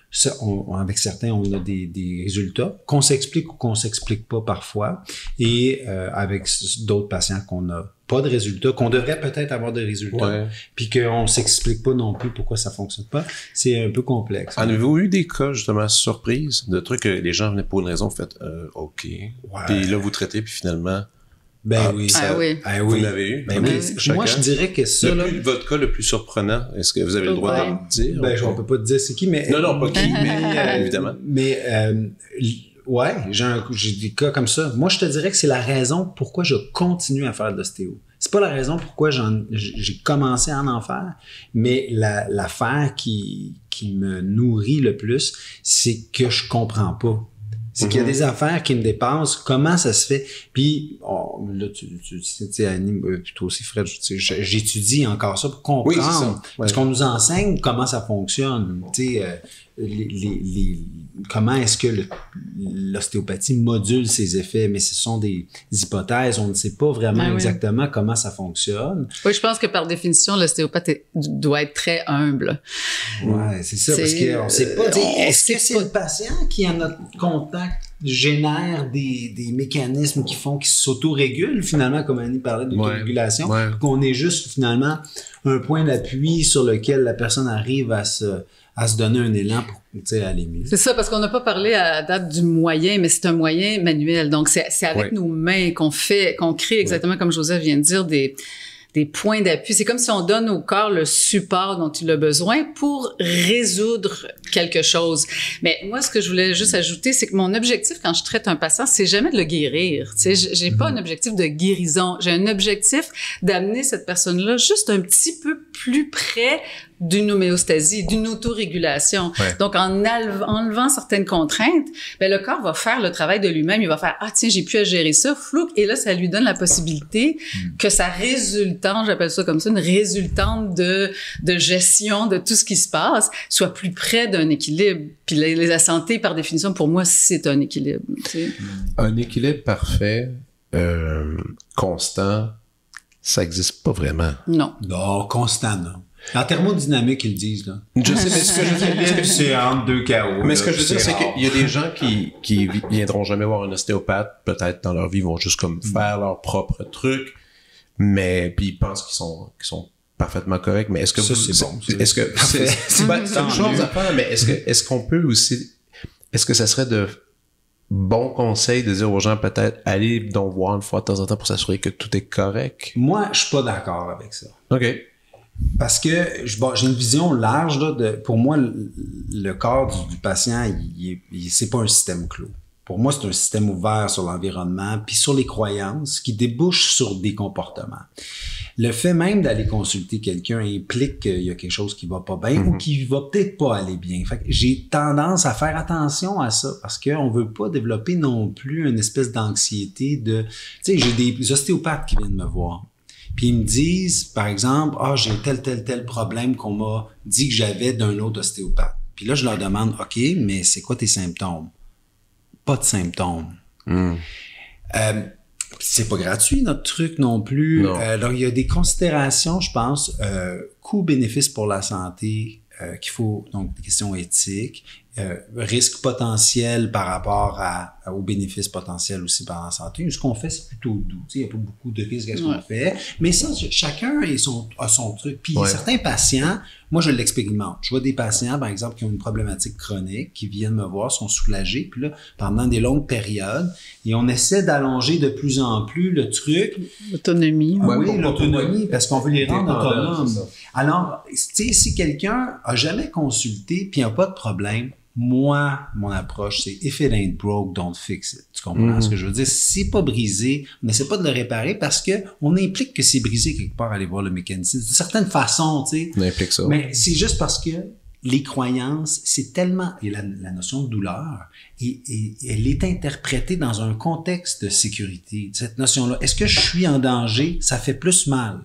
Ça, on, avec certains, on a des, des résultats qu'on s'explique ou qu'on s'explique pas parfois. Et euh, avec d'autres patients qu'on n'a pas de résultats, qu'on devrait peut-être avoir des résultats, ouais. puis qu'on s'explique pas non plus pourquoi ça fonctionne pas, c'est un peu complexe. En avez-vous eu des cas, justement, surprises, de trucs que les gens venaient pour une raison, vous faites euh, « OK ouais. », puis là, vous traitez, puis finalement... Ben ah, oui, ça, ah oui. Ah vous oui. l'avez eu. Ben oui. Moi, je dirais que ça. Le plus, votre cas le plus surprenant, est-ce que vous avez le droit ouais. de le dire? Ben, on peut pas te dire c'est qui, mais. Non, non, pas qui, mais euh, évidemment. Mais, euh, ouais, j'ai, un, j'ai des cas comme ça. Moi, je te dirais que c'est la raison pourquoi je continue à faire de l'ostéo. C'est pas la raison pourquoi j'en, j'ai commencé à en faire, mais la, l'affaire qui, qui me nourrit le plus, c'est que je comprends pas. C'est mm-hmm. qu'il y a des affaires qui me dépassent. Comment ça se fait? Puis, oh, là, tu, tu, tu sais, Annie, plutôt aussi, Fred, tu sais, j'étudie encore ça pour comprendre. Oui, c'est ça. Ouais. Parce qu'on nous enseigne comment ça fonctionne. Tu sais, euh, les, les, les, comment est-ce que le, l'ostéopathie module ses effets, mais ce sont des hypothèses. On ne sait pas vraiment ben oui. exactement comment ça fonctionne. Oui, je pense que par définition, l'ostéopathe est, doit être très humble. Ouais, c'est ça, c'est, parce qu'on ne sait pas. Euh, est-ce que c'est pas... le patient qui, en notre contact, génère des, des mécanismes qui font qu'ils s'auto-régulent, finalement, comme Annie parlait d'autorégulation, ouais, ouais. qu'on est juste, finalement, un point d'appui sur lequel la personne arrive à se... à se donner un élan pour, tu sais, aller mieux. C'est ça, parce qu'on n'a pas parlé à date du moyen, mais c'est un moyen manuel. Donc, c'est, c'est avec ouais. nos mains qu'on fait, qu'on crée exactement ouais. comme Joseph vient de dire, des, des points d'appui. C'est comme si on donne au corps le support dont il a besoin pour résoudre quelque chose. Mais moi, ce que je voulais juste ajouter, c'est que mon objectif quand je traite un patient, c'est jamais de le guérir. Tu sais, j'ai mm-hmm. pas un objectif de guérison. J'ai un objectif d'amener cette personne-là juste un petit peu plus près d'une homéostasie, d'une autorégulation. Ouais. Donc, en enlevant certaines contraintes, ben, le corps va faire le travail de lui-même. Il va faire, ah, tiens, j'ai pu à gérer ça, flouk. Et là, ça lui donne la possibilité mm. que sa résultante, j'appelle ça comme ça, une résultante de, de gestion de tout ce qui se passe, soit plus près d'un équilibre. Puis la, la santé, par définition, pour moi, c'est un équilibre. Tu sais. Un équilibre parfait, euh, constant, ça n'existe pas vraiment. Non. Non, constant, non. En thermodynamique, ils le disent, là. Je sais, mais ce que je veux dire, c'est entre deux chaos. Mais ce que je veux dire, c'est qu'il y a des gens qui, qui viendront jamais voir un ostéopathe, peut-être dans leur vie, vont juste comme faire leur propre truc, mais, puis ils pensent qu'ils sont, qu'ils sont parfaitement corrects, mais est-ce que ça, vous, c'est bon. Est-ce que, c'est, c'est, c'est, ben, c'est une chose à faire, mais est-ce que, est-ce qu'on peut aussi, est-ce que ça serait de bons conseils de dire aux gens peut-être aller donc voir une fois de temps en temps pour s'assurer que tout est correct? Moi, je suis pas d'accord avec ça. OK. Parce que je, bon, j'ai une vision large là, de, pour moi, le, le corps du, du patient, il, il, c'est pas un système clos. Pour moi, c'est un système ouvert sur l'environnement puis sur les croyances qui débouchent sur des comportements. Le fait même d'aller consulter quelqu'un implique qu'il y a quelque chose qui va pas bien mm-hmm. ou qui va peut-être pas aller bien. Fait que j'ai tendance à faire attention à ça parce qu'on veut pas développer non plus une espèce d'anxiété de... Tu sais, j'ai des ostéopathes qui viennent me voir. Puis ils me disent, par exemple, « Ah, j'ai tel, tel, tel problème qu'on m'a dit que j'avais d'un autre ostéopathe. » Puis là, je leur demande, « OK, mais c'est quoi tes symptômes? » Pas de symptômes. Mm. Euh, c'est pas gratuit, notre truc non plus. Non. Euh, alors, il y a des considérations, je pense, euh, coût-bénéfice pour la santé, euh, qu'il faut, donc des questions éthiques, euh, risque potentiel par rapport à, à, aux bénéfices potentiels aussi par la santé. Ce qu'on fait, c'est plutôt doux. Il n'y a pas beaucoup de risques à ce ouais. qu'on fait. Mais ça, chacun a son, a son truc. Puis ouais. certains patients, moi, je l'expérimente. Je vois des patients, par exemple, qui ont une problématique chronique, qui viennent me voir, sont soulagés. Puis là, pendant des longues périodes, et on essaie d'allonger de plus en plus le truc. L'autonomie. Ah, oui, l'autonomie, parce qu'on veut les rendre autonomes. Alors, tu sais, si quelqu'un a jamais consulté puis n'a pas de problème, moi, mon approche, c'est « if it ain't broke, don't fix it ». Tu comprends mm-hmm. ce que je veux dire? Si c'est pas brisé, on n'essaie pas de le réparer parce que on implique que c'est brisé quelque part, aller voir le mécanicien. D'une certaine façon, tu sais. On implique ça. Mais c'est juste parce que les croyances, c'est tellement... Et la, la notion de douleur, et, et, elle est interprétée dans un contexte de sécurité. Cette notion-là, est-ce que je suis en danger? Ça fait plus mal.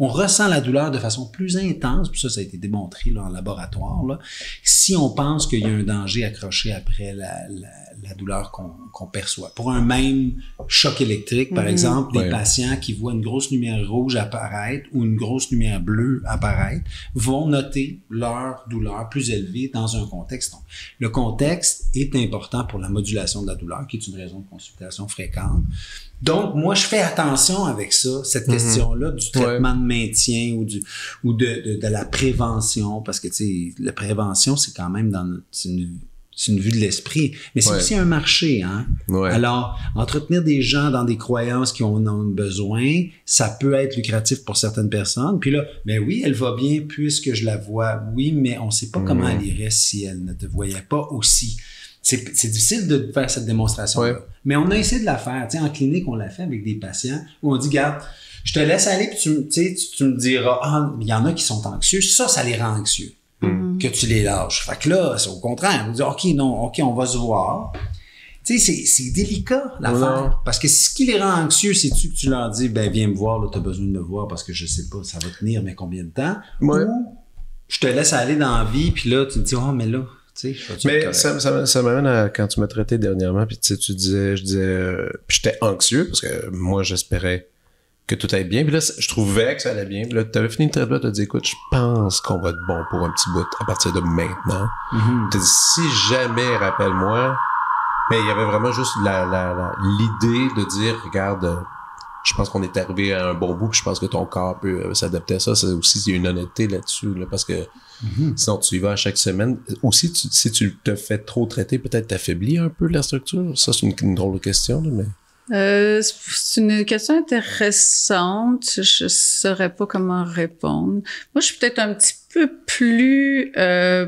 on ressent la douleur de façon plus intense, puis ça, ça a été démontré là, en laboratoire, là, si on pense qu'il y a un danger accroché après la, la, la douleur qu'on, qu'on perçoit. Pour un même choc électrique, par mm-hmm. exemple, ouais. des patients qui voient une grosse lumière rouge apparaître ou une grosse lumière bleue apparaître vont noter leur douleur plus élevée dans un contexte. Donc, le contexte est important pour la modulation de la douleur, qui est une raison de consultation fréquente. Donc, moi, je fais attention avec ça, cette mm-hmm. question-là du traitement ouais. de maintien ou du ou de, de, de la prévention, parce que, tu sais, la prévention, c'est quand même dans notre, c'est une, c'est une vue de l'esprit, mais c'est ouais. aussi un marché, hein. Ouais. Alors, entretenir des gens dans des croyances qui en ont besoin, ça peut être lucratif pour certaines personnes. Puis là, ben oui, elle va bien puisque je la vois, oui, mais on sait pas mm-hmm. comment elle irait si elle ne te voyait pas aussi. C'est, c'est difficile de faire cette démonstration-là. Ouais. Mais on a essayé de la faire. Tu sais, en clinique, on l'a fait avec des patients où on dit, regarde, je te laisse aller puis tu, tu, tu me diras, ah, il y en a qui sont anxieux. Ça, ça les rend anxieux. Mm. Que tu les lâches. Fait que là, c'est au contraire. On dit, OK, non, OK, on va se voir. Tu sais, c'est, c'est délicat, l'affaire. Ouais. Parce que ce qui les rend anxieux, c'est-tu que tu leur dis, ben, viens me voir, là, t'as besoin de me voir parce que je sais pas, ça va tenir, mais combien de temps? Ouais. Ou je te laisse aller dans la vie puis là, tu te dis, oh, mais là, tu sais, mais ça, ça, ça m'amène à quand tu m'as traité dernièrement, puis tu sais, tu disais, je disais, euh, puis j'étais anxieux parce que moi, j'espérais que tout allait bien. Puis là, je trouvais que ça allait bien. Puis là, tu avais fini le traitement, tu as dit, écoute, je pense qu'on va être bon pour un petit bout à partir de maintenant. Mm-hmm. Tu as dit, si jamais, rappelle-moi, mais il y avait vraiment juste la, la, la, l'idée de dire, regarde, je pense qu'on est arrivé à un bon bout, puis je pense que ton corps peut euh, s'adapter à ça. C'est aussi, il y a une honnêteté là-dessus, là, parce que mm-hmm. sinon, tu y vas à chaque semaine. Aussi, tu, si tu te fais trop traiter, peut-être t'affaiblis un peu la structure. Ça, c'est une, une drôle de question, là, mais... Euh, c'est une question intéressante. Je saurais pas comment répondre. Moi, je suis peut-être un petit peu plus euh,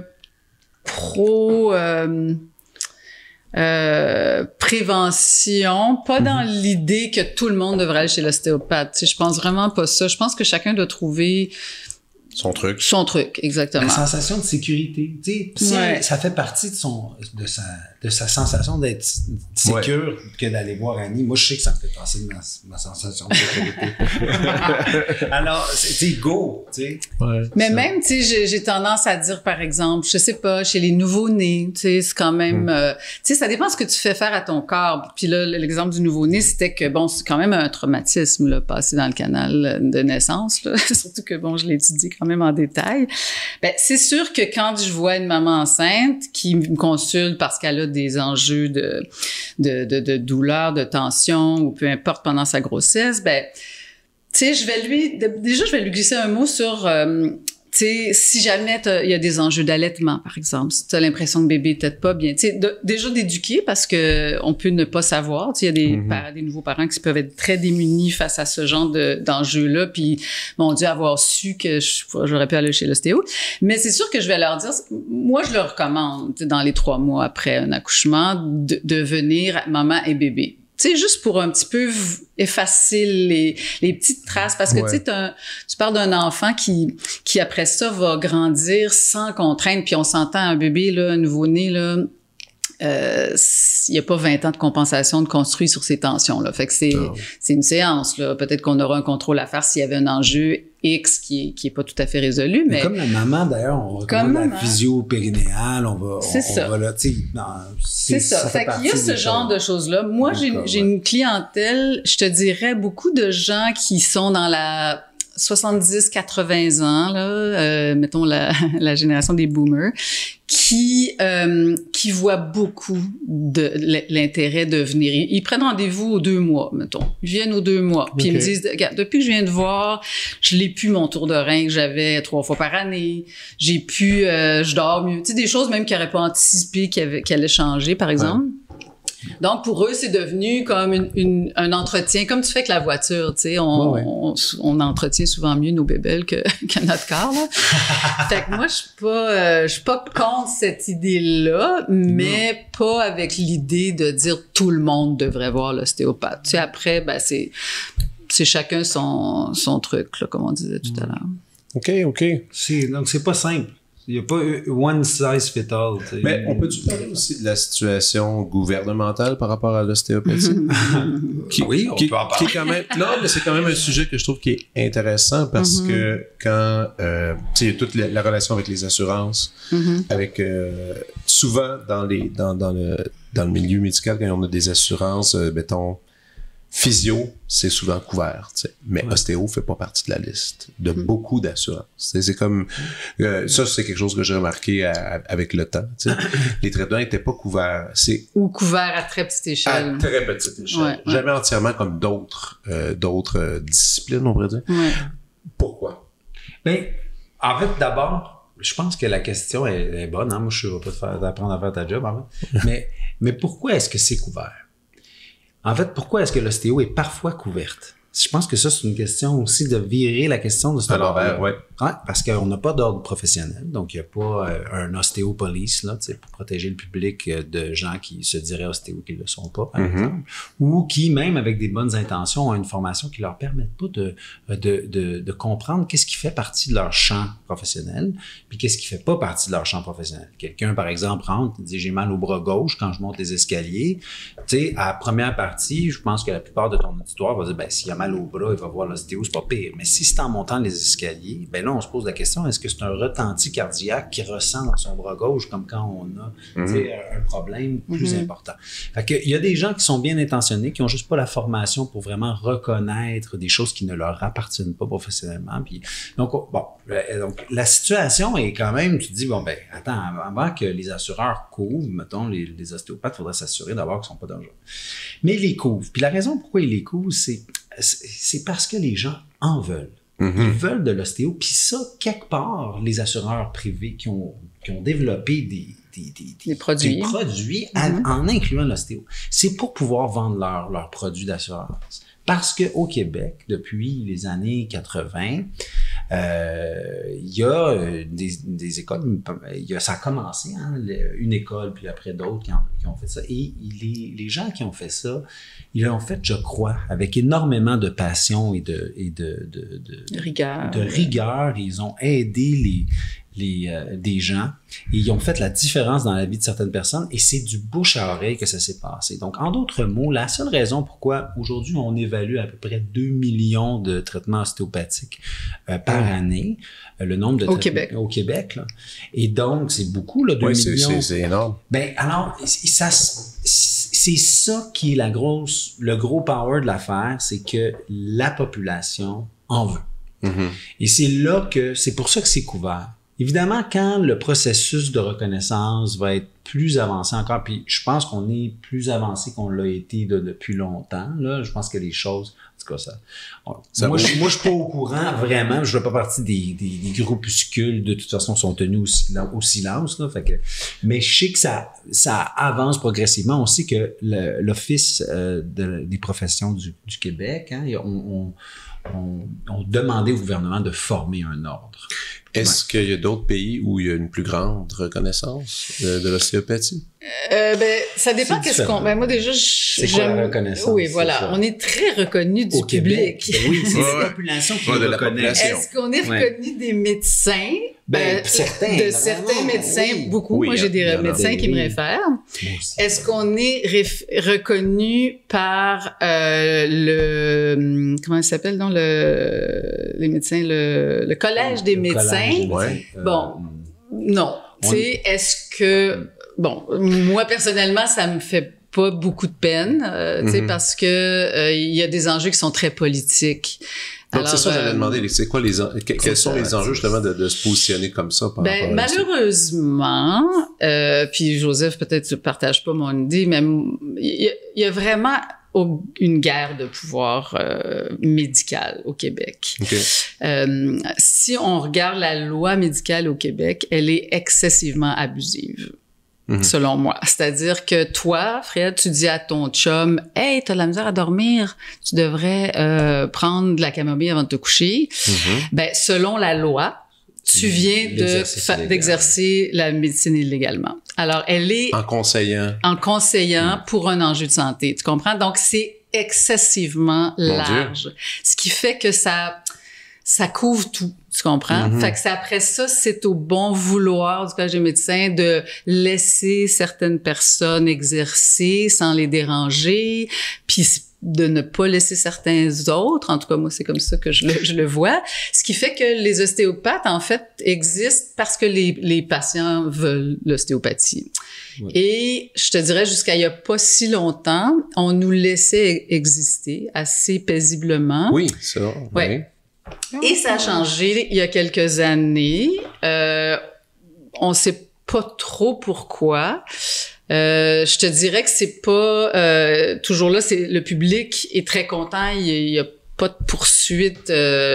pro... Euh, Euh, prévention, pas dans mm-hmm. l'idée que tout le monde devrait aller chez l'ostéopathe. Tu sais, je pense vraiment pas ça. Je pense que chacun doit trouver son truc. Son truc, exactement. La sensation de sécurité. Tu sais, ouais. ça fait partie de son, de sa, de sa sensation d'être sécure ouais. que d'aller voir Annie. Moi, je sais que ça me fait passer de ma, ma sensation de sécurité. Alors, tu sais, go, tu sais. Ouais, mais ça. Même, tu sais, j'ai, j'ai tendance à dire, par exemple, je sais pas, chez les nouveau-nés, tu sais, c'est quand même, mm. euh, tu sais, ça dépend de ce que tu fais faire à ton corps. Puis là, l'exemple du nouveau-né, c'était que, bon, c'est quand même un traumatisme, là, passé dans le canal de naissance, là. Surtout que, bon, je l'ai étudié quand même en détail. Ben, c'est sûr que quand je vois une maman enceinte qui me consulte parce qu'elle a des enjeux de, de, de, de douleur, de tension ou peu importe pendant sa grossesse, ben, tu sais, je vais lui, déjà, je vais lui glisser un mot sur, euh, tu sais, si jamais il y a des enjeux d'allaitement, par exemple, si tu as l'impression que bébé t'aide pas bien, tu sais, de, déjà d'éduquer parce que on peut ne pas savoir, tu sais, il y a des, mm-hmm. par, des nouveaux parents qui peuvent être très démunis face à ce genre de, d'enjeux-là, puis mon Dieu, avoir su que je, j'aurais pu aller chez l'ostéo. Mais c'est sûr que je vais leur dire, moi, je leur recommande, dans les trois mois après un accouchement, de, de venir maman et bébé. Tu sais, juste pour un petit peu effacer les, les petites traces. Parce que, ouais. tu sais, tu parles d'un enfant qui, qui, après ça, va grandir sans contrainte. Puis on s'entend, un bébé, là, un nouveau-né, là, euh, il n'y a pas vingt ans de compensation de construit sur ces tensions-là. Fait que c'est, oh. c'est une séance, là. Peut-être qu'on aura un contrôle à faire s'il y avait un enjeu X qui est, qui est pas tout à fait résolu, mais... mais comme la maman, d'ailleurs, on va comme la physio périnéale, on va... C'est on, ça. On va là, tu sais, c'est, c'est ça. ça fait, fait qu'il y a ce genre choses. de choses-là. Moi, j'ai, cas, j'ai ouais. une clientèle, je te dirais, beaucoup de gens qui sont dans la soixante-dix quatre-vingts ans, là, euh, mettons la, la génération des boomers, qui euh, qui voient beaucoup de l'intérêt de venir. Ils, ils prennent rendez-vous aux deux mois, mettons. Ils viennent aux deux mois. Puis okay. ils me disent, regarde, depuis que je viens de voir, je l'ai pu mon tour de rein que j'avais trois fois par année. J'ai pu, euh, je dors mieux. Tu sais, des choses même qu'ils n'auraient pas anticipé qui allaient changer, par exemple. Ouais. Donc, pour eux, c'est devenu comme une, une, un entretien, comme tu fais avec la voiture, tu sais, on, ouais, ouais. on, on entretient souvent mieux nos bébelles que, que notre corps, là. Fait que moi, je suis pas, euh, je suis pas contre cette idée-là, mais non. pas avec l'idée de dire tout le monde devrait voir l'ostéopathe. Tu sais, après, ben, c'est, c'est chacun son, son truc, là, comme on disait tout à l'heure. OK, OK. C'est, donc, c'est pas simple. Il n'y a pas one size fit all. T'sais. Mais on peut-tu parler aussi de la situation gouvernementale par rapport à l'ostéopathie? qui, oui, on qui, peut en parler. Qui est quand même, non, mais c'est quand même un sujet que je trouve qui est intéressant parce mm-hmm. que quand, euh, tu sais, toute la, la relation avec les assurances, mm-hmm. avec, euh, souvent dans les, dans, dans le, dans le milieu médical, quand on a des assurances, euh, mettons, physio, c'est souvent couvert, tu sais. Mais ouais. ostéo fait pas partie de la liste de mm. beaucoup d'assurances. C'est, c'est comme euh, ça, c'est quelque chose que j'ai remarqué à, à, avec le temps. Tu sais. Les traitements n'étaient pas couverts. C'est ou couverts à très petite échelle. À très petite échelle. Ouais, Jamais ouais. entièrement comme d'autres euh, d'autres euh, disciplines, on pourrait dire. Ouais. Pourquoi? Ben, en fait, d'abord, je pense que la question est, est bonne. Hein? Moi, je ne vais pas te faire apprendre à faire ta job, en fait. mais, mais pourquoi est-ce que c'est couvert? En fait, pourquoi est-ce que l'ostéo est parfois couverte? Je pense que ça, c'est une question aussi de virer la question de ce Alors, ben, ouais. ouais. Parce qu'on n'a pas d'ordre professionnel, donc il n'y a pas euh, un ostéopolice là, pour protéger le public euh, de gens qui se diraient ostéo qui ne le sont pas, par mm-hmm. exemple, ou qui, même avec des bonnes intentions, ont une formation qui leur permettent pas de, de, de, de comprendre qu'est-ce qui fait partie de leur champ professionnel, puis qu'est-ce qui fait pas partie de leur champ professionnel. Quelqu'un, par exemple, rentre et dit « j'ai mal au bras gauche quand je monte les escaliers ». Tu sais, à la première partie, je pense que la plupart de ton auditoire va dire « ben s'il y a mal au bras, il va voir l'ostéo, c'est pas pire. » Mais si c'est en montant les escaliers, ben là, on se pose la question, est-ce que c'est un retenti cardiaque qu'il ressent dans son bras gauche, comme quand on a mm-hmm. un problème plus mm-hmm. important? Fait que, il y a des gens qui sont bien intentionnés, qui ont juste pas la formation pour vraiment reconnaître des choses qui ne leur appartiennent pas professionnellement. Puis, donc, bon, donc, la situation est quand même, tu te dis, bon, ben, attends, avant que les assureurs couvrent, mettons, les, les ostéopathes, il faudrait s'assurer d'abord qu'ils sont pas dangereux. Mais ils les couvrent. Puis la raison pourquoi ils les couvrent, c'est c'est parce que les gens en veulent. Mm-hmm. Ils veulent de l'ostéo. Puis ça, quelque part, les assureurs privés qui ont, qui ont développé des, des, des, des produits, des produits mm-hmm. à, en incluant l'ostéo, c'est pour pouvoir vendre leurs leurs produits d'assurance. Parce qu'au Québec, depuis les années quatre-vingt, euh, il y a euh, des, des écoles, il y a, ça a commencé, hein, une école, puis après d'autres qui, en, qui ont fait ça. Et les, les gens qui ont fait ça, ils l'ont fait, je crois, avec énormément de passion et de, et de, de, de, rigueur. de rigueur. Ils ont aidé les, les, euh, des gens et ils ont fait la différence dans la vie de certaines personnes et c'est du bouche à oreille que ça s'est passé. Donc, en d'autres mots, la seule raison pourquoi aujourd'hui on évalue à peu près deux millions de traitements ostéopathiques euh, par année, euh, le nombre de au Québec. Au Québec, là. Et donc, c'est beaucoup, là, deux oui, millions. C'est, c'est, c'est énorme. Ben, alors, ça, c'est ça qui est la grosse, le gros power de l'affaire, c'est que la population en veut. Mm-hmm. Et c'est là que, c'est pour ça que c'est couvert. Évidemment, quand le processus de reconnaissance va être plus avancé encore, puis je pense qu'on est plus avancé qu'on l'a été de, depuis longtemps, là, je pense que les choses, en tout cas, ça... On, ça moi, je, moi, je suis pas au courant, vraiment, je ne fais pas partie des, des, des groupuscules, de toute façon, sont tenus au, silence, au silence, là, fait que, mais je sais que ça, ça avance progressivement. On sait que le, l'Office euh, de, des professions du, du Québec, hein, on, on, on, on demandait au gouvernement de former un ordre. Est-ce ouais. qu'il y a d'autres pays où il y a une plus grande reconnaissance de, de l'ostéopathie? Euh, ben, ça dépend qu'est-ce qu'on... Ben, moi, déjà, je, c'est quoi la reconnaissance? Oui, voilà. Ça. On est très reconnu du Au public. Québec. Ben oui, c'est ouais. la population qui ouais, le reconnaît. Est-ce qu'on est reconnu ouais. des médecins? Ben, euh, certains. De certains médecins, oui. beaucoup. Oui, moi, j'ai des médecins des... qui me réfèrent. Est-ce qu'on est réf... reconnu par euh, le... Comment ça s'appelle, donc, le... les médecins, le, le collège des le médecins? Collège, ouais. Bon, euh... non. Tu sais, est-ce que... Bon, moi, personnellement, ça me fait pas beaucoup de peine, euh, mm-hmm. tu sais, parce que euh, il y a des enjeux qui sont très politiques. Donc, alors, c'est ça, j'allais euh, demander, c'est quoi les, en... quels sont ça, les enjeux, justement, de, de se positionner comme ça par ben, rapport à malheureusement, euh, puis Joseph, peut-être, tu partages pas mon idée, mais il y, y a vraiment une guerre de pouvoir euh, médical au Québec. Okay. Euh, si on regarde la loi médicale au Québec, elle est excessivement abusive. Mm-hmm. Selon moi. C'est-à-dire que toi, Fred, tu dis à ton chum, « Hey, t'as de la misère à dormir, tu devrais euh, prendre de la camomille avant de te coucher. Mm-hmm. » Ben, selon la loi, tu viens de fa- d'exercer la médecine illégalement. Alors, elle est... En conseillant. En conseillant mm. pour un enjeu de santé. Tu comprends? Donc, c'est excessivement Mon large. Dieu. Ce qui fait que ça... ça couvre tout, tu comprends? Mm-hmm. Fait que c'est après ça, c'est au bon vouloir du Collège des médecins de laisser certaines personnes exercer sans les déranger, puis de ne pas laisser certains autres. En tout cas, moi, c'est comme ça que je le, je le vois. Ce qui fait que les ostéopathes, en fait, existent parce que les, les patients veulent l'ostéopathie. Ouais. Et je te dirais, jusqu'à il y a pas si longtemps, on nous laissait exister assez paisiblement. Oui, ça. Ouais. Oui. Et ça a changé il y a quelques années. Euh, on sait pas trop pourquoi. Euh, je te dirais que c'est pas euh, toujours là. C'est le public est très content. Il y a pas de poursuite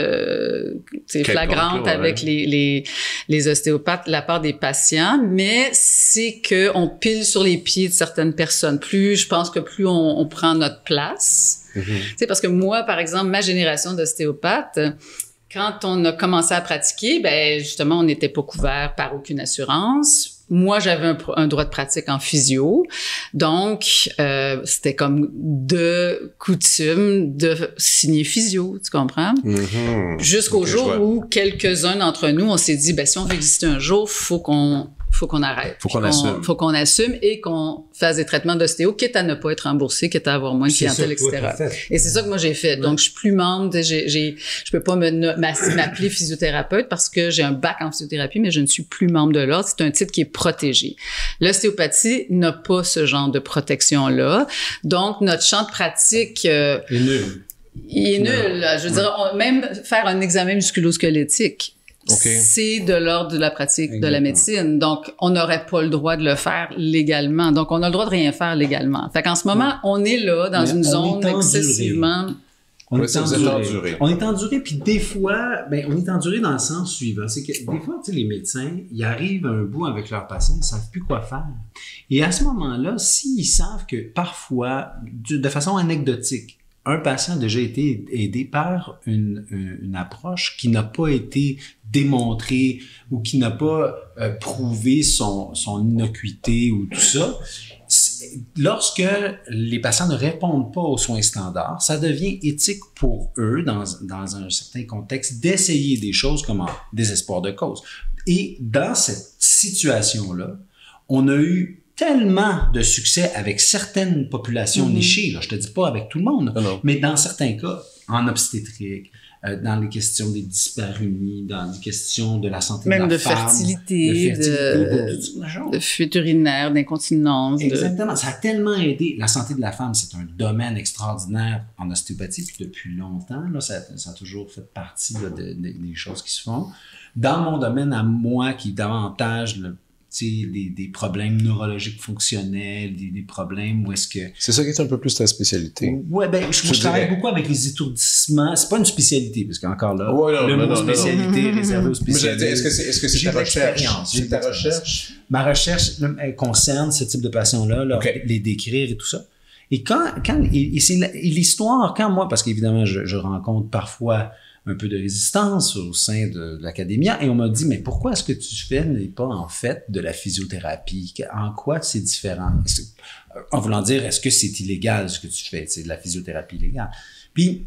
euh, flagrante là, avec ouais. les, les les ostéopathes de la part des patients, mais c'est que on pile sur les pieds de certaines personnes. Plus je pense que plus on, on prend notre place. Mm-hmm. Tu sais, parce que moi, par exemple, ma génération d'ostéopathes, quand on a commencé à pratiquer, ben justement, on n'était pas couvert par aucune assurance. Moi, j'avais un, un droit de pratique en physio, donc euh, c'était comme de coutume de signer physio, tu comprends? Mm-hmm. Jusqu'au okay, jour où quelques-uns d'entre nous, on s'est dit, ben si on veut exister un jour, faut qu'on faut qu'on arrête. Faut qu'on, qu'on assume. Faut qu'on assume et qu'on fasse des traitements d'ostéo, quitte à ne pas être remboursé, quitte à avoir moins de clientèle, et cetera. Et c'est ça que moi j'ai fait. Ouais. Donc, je suis plus membre, de, j'ai, j'ai, je peux pas me, m'appeler physiothérapeute parce que j'ai un bac en physiothérapie, mais je ne suis plus membre de l'ordre. C'est un titre qui est protégé. L'ostéopathie n'a pas ce genre de protection-là. Donc, notre champ de pratique... Euh, il est nul. Il est nul. Je veux ouais. dire, on, même faire un examen musculo-squelettique, okay. c'est de l'ordre de la pratique Exactement. de la médecine. Donc, on n'aurait pas le droit de le faire légalement. Donc, on a le droit de rien faire légalement. Fait qu'en ce moment, ouais. on est là, dans Mais une zone excessivement... On, ouais, est enduré. on est enduré, puis des fois, ben, on est enduré dans le sens suivant. C'est que des fois, tu sais, les médecins, ils arrivent à un bout avec leurs patients, ils savent plus quoi faire. Et à ce moment-là, s'ils savent que parfois, de façon anecdotique, un patient a déjà été aidé par une, une, une approche qui n'a pas été démontrée ou qui n'a pas euh, prouvé son, son innocuité ou tout ça, lorsque les patients ne répondent pas aux soins standards, ça devient éthique pour eux, dans, dans un certain contexte, d'essayer des choses comme en désespoir de cause. Et dans cette situation-là, on a eu tellement de succès avec certaines populations mm-hmm. nichées, là, je te dis pas avec tout le monde, Alors. mais dans certains cas, en obstétrique, euh, dans les questions des dyspareunies, dans les questions de la santé Même de la de femme. Fertilité, de fertilité, de, de, de fuite urinaire, d'incontinence. Exactement, de... ça a tellement aidé. La santé de la femme, c'est un domaine extraordinaire en ostéopathie depuis longtemps. Là, ça, ça a toujours fait partie là, de, de, des choses qui se font. Dans mon domaine à moi, qui est davantage le Des, des problèmes neurologiques fonctionnels, des, des problèmes où est-ce que... C'est ça qui est un peu plus ta spécialité. Ouais, ben, je, je, je travaille beaucoup avec les étourdissements. C'est pas une spécialité, parce qu'encore là, ouais, non, le non, mot non, spécialité non, non. réservé aux spécialistes. Mais est-ce que c'est, est-ce que c'est ta recherche? C'est ta recherche. Ma recherche, elle concerne ce type de patients-là, là, okay. les décrire et tout ça. Et quand, quand, et, et c'est l'histoire, quand moi, parce qu'évidemment, je, je rencontre parfois un peu de résistance au sein de l'académia, et on m'a dit, mais pourquoi est-ce que tu fais n'est pas en fait de la physiothérapie? En quoi c'est différent? En voulant dire, est-ce que c'est illégal ce que tu fais? C'est de la physiothérapie illégale. Puis,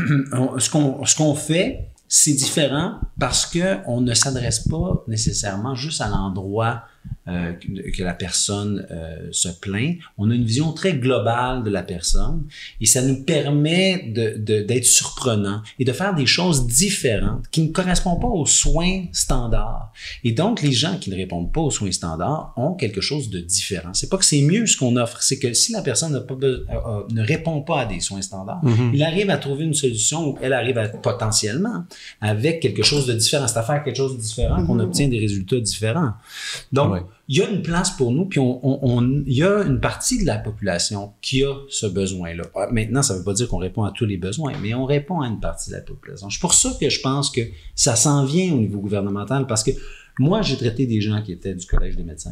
ce qu'on, ce qu'on fait, c'est différent parce que on ne s'adresse pas nécessairement juste à l'endroit euh, que, que la personne euh, se plaint. On a une vision très globale de la personne et ça nous permet de, de, d'être surprenant et de faire des choses différentes qui ne correspondent pas aux soins standards. Et donc, les gens qui ne répondent pas aux soins standards ont quelque chose de différent. C'est pas que c'est mieux ce qu'on offre, c'est que si la personne n'a pas, euh, euh, ne répond pas à des soins standards, mm-hmm. il arrive à trouver une solution où elle arrive à potentiellement avec quelque chose de différent. C'est à faire quelque chose de différent mm-hmm. qu'on obtient des résultats différents. Donc, ouais. il y a une place pour nous, puis on, on, on, il y a une partie de la population qui a ce besoin-là. Maintenant, ça ne veut pas dire qu'on répond à tous les besoins, mais on répond à une partie de la population. C'est pour ça que je pense que ça s'en vient au niveau gouvernemental, parce que moi, j'ai traité des gens qui étaient du Collège des médecins.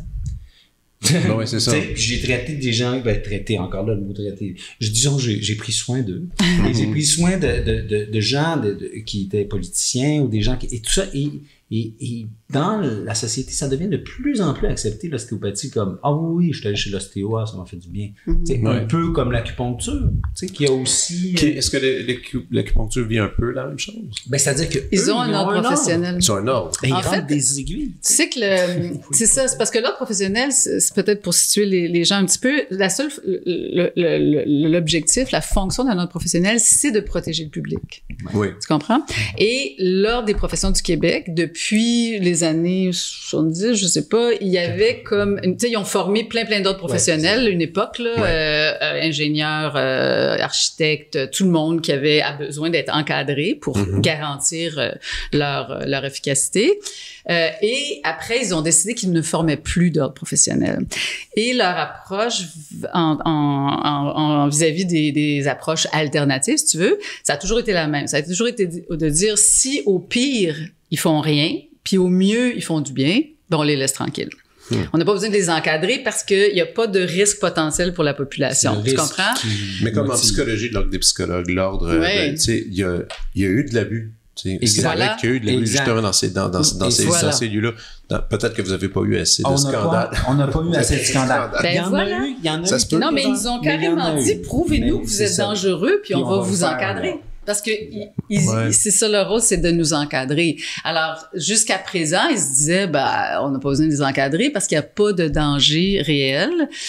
Bon, oui, c'est ça. J'ai traité des gens, ben, traité, encore là, le mot traité. Je, disons, j'ai, j'ai pris soin d'eux. Et j'ai pris soin de, de, de, de gens de, de, qui étaient politiciens ou des gens qui, et tout ça. Et Et, et dans la société, ça devient de plus en plus accepté l'ostéopathie comme « Ah oui, oui, je suis allé chez l'ostéo, ça m'a fait du bien. Mm-hmm. » Un peu comme l'acupuncture, tu sais, qui a aussi... Euh... Est-ce que l'acupuncture vit un peu la même chose? Ben, c'est-à-dire que ils ont un ordre professionnel. Ils ont un ordre. Ben, ils en rentrent fait, des aiguilles. Tu sais que le... c'est ça, c'est parce que l'ordre professionnel, c'est peut-être pour situer les, les gens un petit peu, la seule... Le, le, le, l'objectif, la fonction d'un ordre professionnel, c'est de protéger le public. Oui. Tu comprends? Et l'Ordre des professions du Québec, depuis les années soixante-dix, je sais pas, il y avait comme... Tu sais, ils ont formé plein, plein d'autres professionnels, ouais, une époque, là, ouais. euh, euh, ingénieurs, euh, architectes, tout le monde qui avait a besoin d'être encadré pour mm-hmm. garantir euh, leur, leur efficacité. Euh, et après, ils ont décidé qu'ils ne formaient plus d'ordre professionnel. Et leur approche en, en, en, en vis-à-vis des, des approches alternatives, si tu veux, ça a toujours été la même. Ça a toujours été de dire si au pire, ils font rien, puis au mieux, ils font du bien, ben on les laisse tranquilles. Hmm. On n'a pas besoin de les encadrer parce qu'il n'y a pas de risque potentiel pour la population. Tu comprends? Qui... Mais comme en psychologie, l'ordre des psychologues, l'ordre, ouais. ben, tu sais, il y a, il y a eu de l'abus. C'est voilà. vrai qu'il y a eu de l'abus justement dans ces, dans, dans, dans ces, voilà. dans ces lieux-là. Peut-être que vous n'avez pas eu assez de on scandales. Pas, on n'a pas eu assez de scandales. Ben il y en voilà. a eu. Il y en a ça eu. Se peut. Non, mais ils ont carrément dit, prouvez-nous que vous êtes ça. dangereux, puis, puis on, on va vous faire, encadrer. Ouais. Parce que ils, ils, ouais. c'est ça leur rôle, c'est de nous encadrer. Alors, jusqu'à présent, ils se disaient, ben, on n'a pas besoin de les encadrer parce qu'il n'y a pas de danger réel.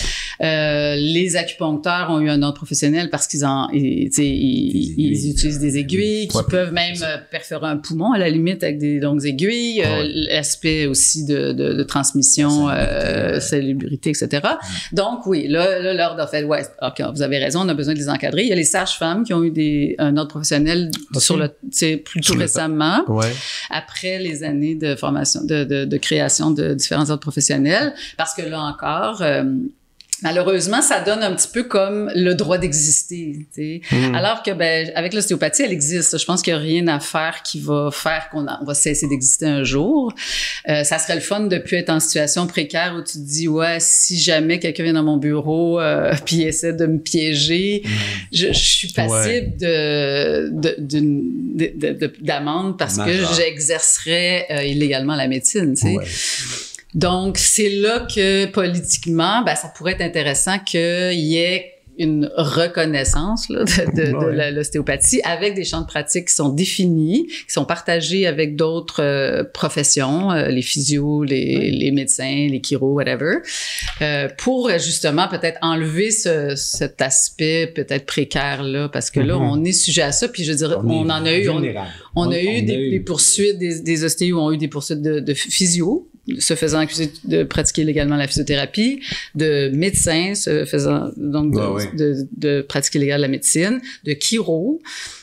Euh, les acupuncteurs ont eu un ordre professionnel parce qu'ils en, ils, ils, ils utilisent des aiguilles qui ouais, peuvent même perforer un poumon à la limite avec des longues aiguilles. Ouais. Euh, l'aspect aussi de, de, de transmission, euh, salubrité, et cetera. Ouais. Donc, oui, là, là l'ordre a fait, ouais, ok, vous avez raison, on a besoin de les encadrer. Il y a les sages-femmes qui ont eu des, un ordre professionnel okay. sur le, c'est plutôt sur récemment, ouais. après les années de formation, de, de, de création de différents ordres professionnels, parce que là encore, euh, malheureusement, ça donne un petit peu comme le droit d'exister, tu sais. Mmh. Alors que, ben, avec l'ostéopathie, elle existe. Je pense qu'il n'y a rien à faire qui va faire qu'on a, on va cesser d'exister un jour. Euh, ça serait le fun de plus être en situation précaire où tu te dis, ouais, si jamais quelqu'un vient dans mon bureau euh, puis essaie de me piéger, mmh. je, je suis passible ouais. de, de, d'une, de, de, de, d'amende parce Major. que j'exercerais euh, illégalement la médecine, tu sais. Ouais. Donc, c'est là que, politiquement, ben, ça pourrait être intéressant qu'il y ait une reconnaissance là, de, de, ouais. de la, l'ostéopathie avec des champs de pratique qui sont définis, qui sont partagés avec d'autres euh, professions, euh, les physios, les, ouais. les médecins, les chiro, whatever, euh, pour justement peut-être enlever ce, cet aspect peut-être précaire-là, parce que là, mm-hmm. on est sujet à ça, puis je veux dire, on, on en a eu, on, on, on a eu on des, a eu des poursuites, des, des ostéos ont eu des poursuites de, de physio, se faisant accuser de pratiquer illégalement la physiothérapie, de médecins se faisant donc de, ah oui. de, de pratiquer illégalement la médecine, de chiro,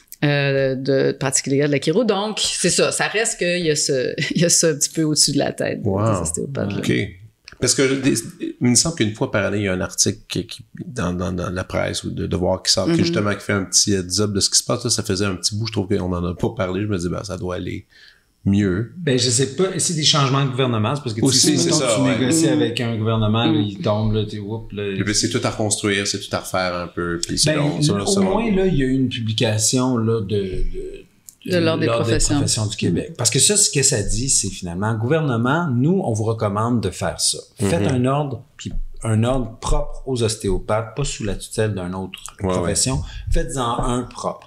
euh, de pratiquer illégalement la chiro. Donc c'est ça, ça reste qu'il y a ce, il y a ça un petit peu au-dessus de la tête wow. des ostéopathes. Ok. Parce que des, il me semble qu'une fois par année, il y a un article qui, qui dans, dans, dans la presse ou de Devoir qui sort, mm-hmm. qui justement qui fait un petit heads-up de ce qui se passe. Là, ça faisait un petit bout, je trouve qu'on en a pas parlé. Je me dis, ben ça doit aller mieux. Ben, je sais pas. C'est des changements de gouvernement. C'est parce que tu, Aussi, sais, c'est ça, tu ouais. négocies mmh. avec un gouvernement, mmh. là, il tombe, là, tu whoop, là. Et puis, c'est tout à reconstruire, c'est tout à refaire un peu. Puis, ben, long, là, ça, au ça, moins, là, il y a eu une publication, là, de, de, de, de l'ordre des professions. des professions du Québec. Parce que ça, ce que ça dit, c'est finalement, gouvernement, nous, on vous recommande de faire ça. Faites mmh. un ordre, puis un ordre propre aux ostéopathes, pas sous la tutelle d'une autre ouais, profession. Ouais. Faites-en un propre.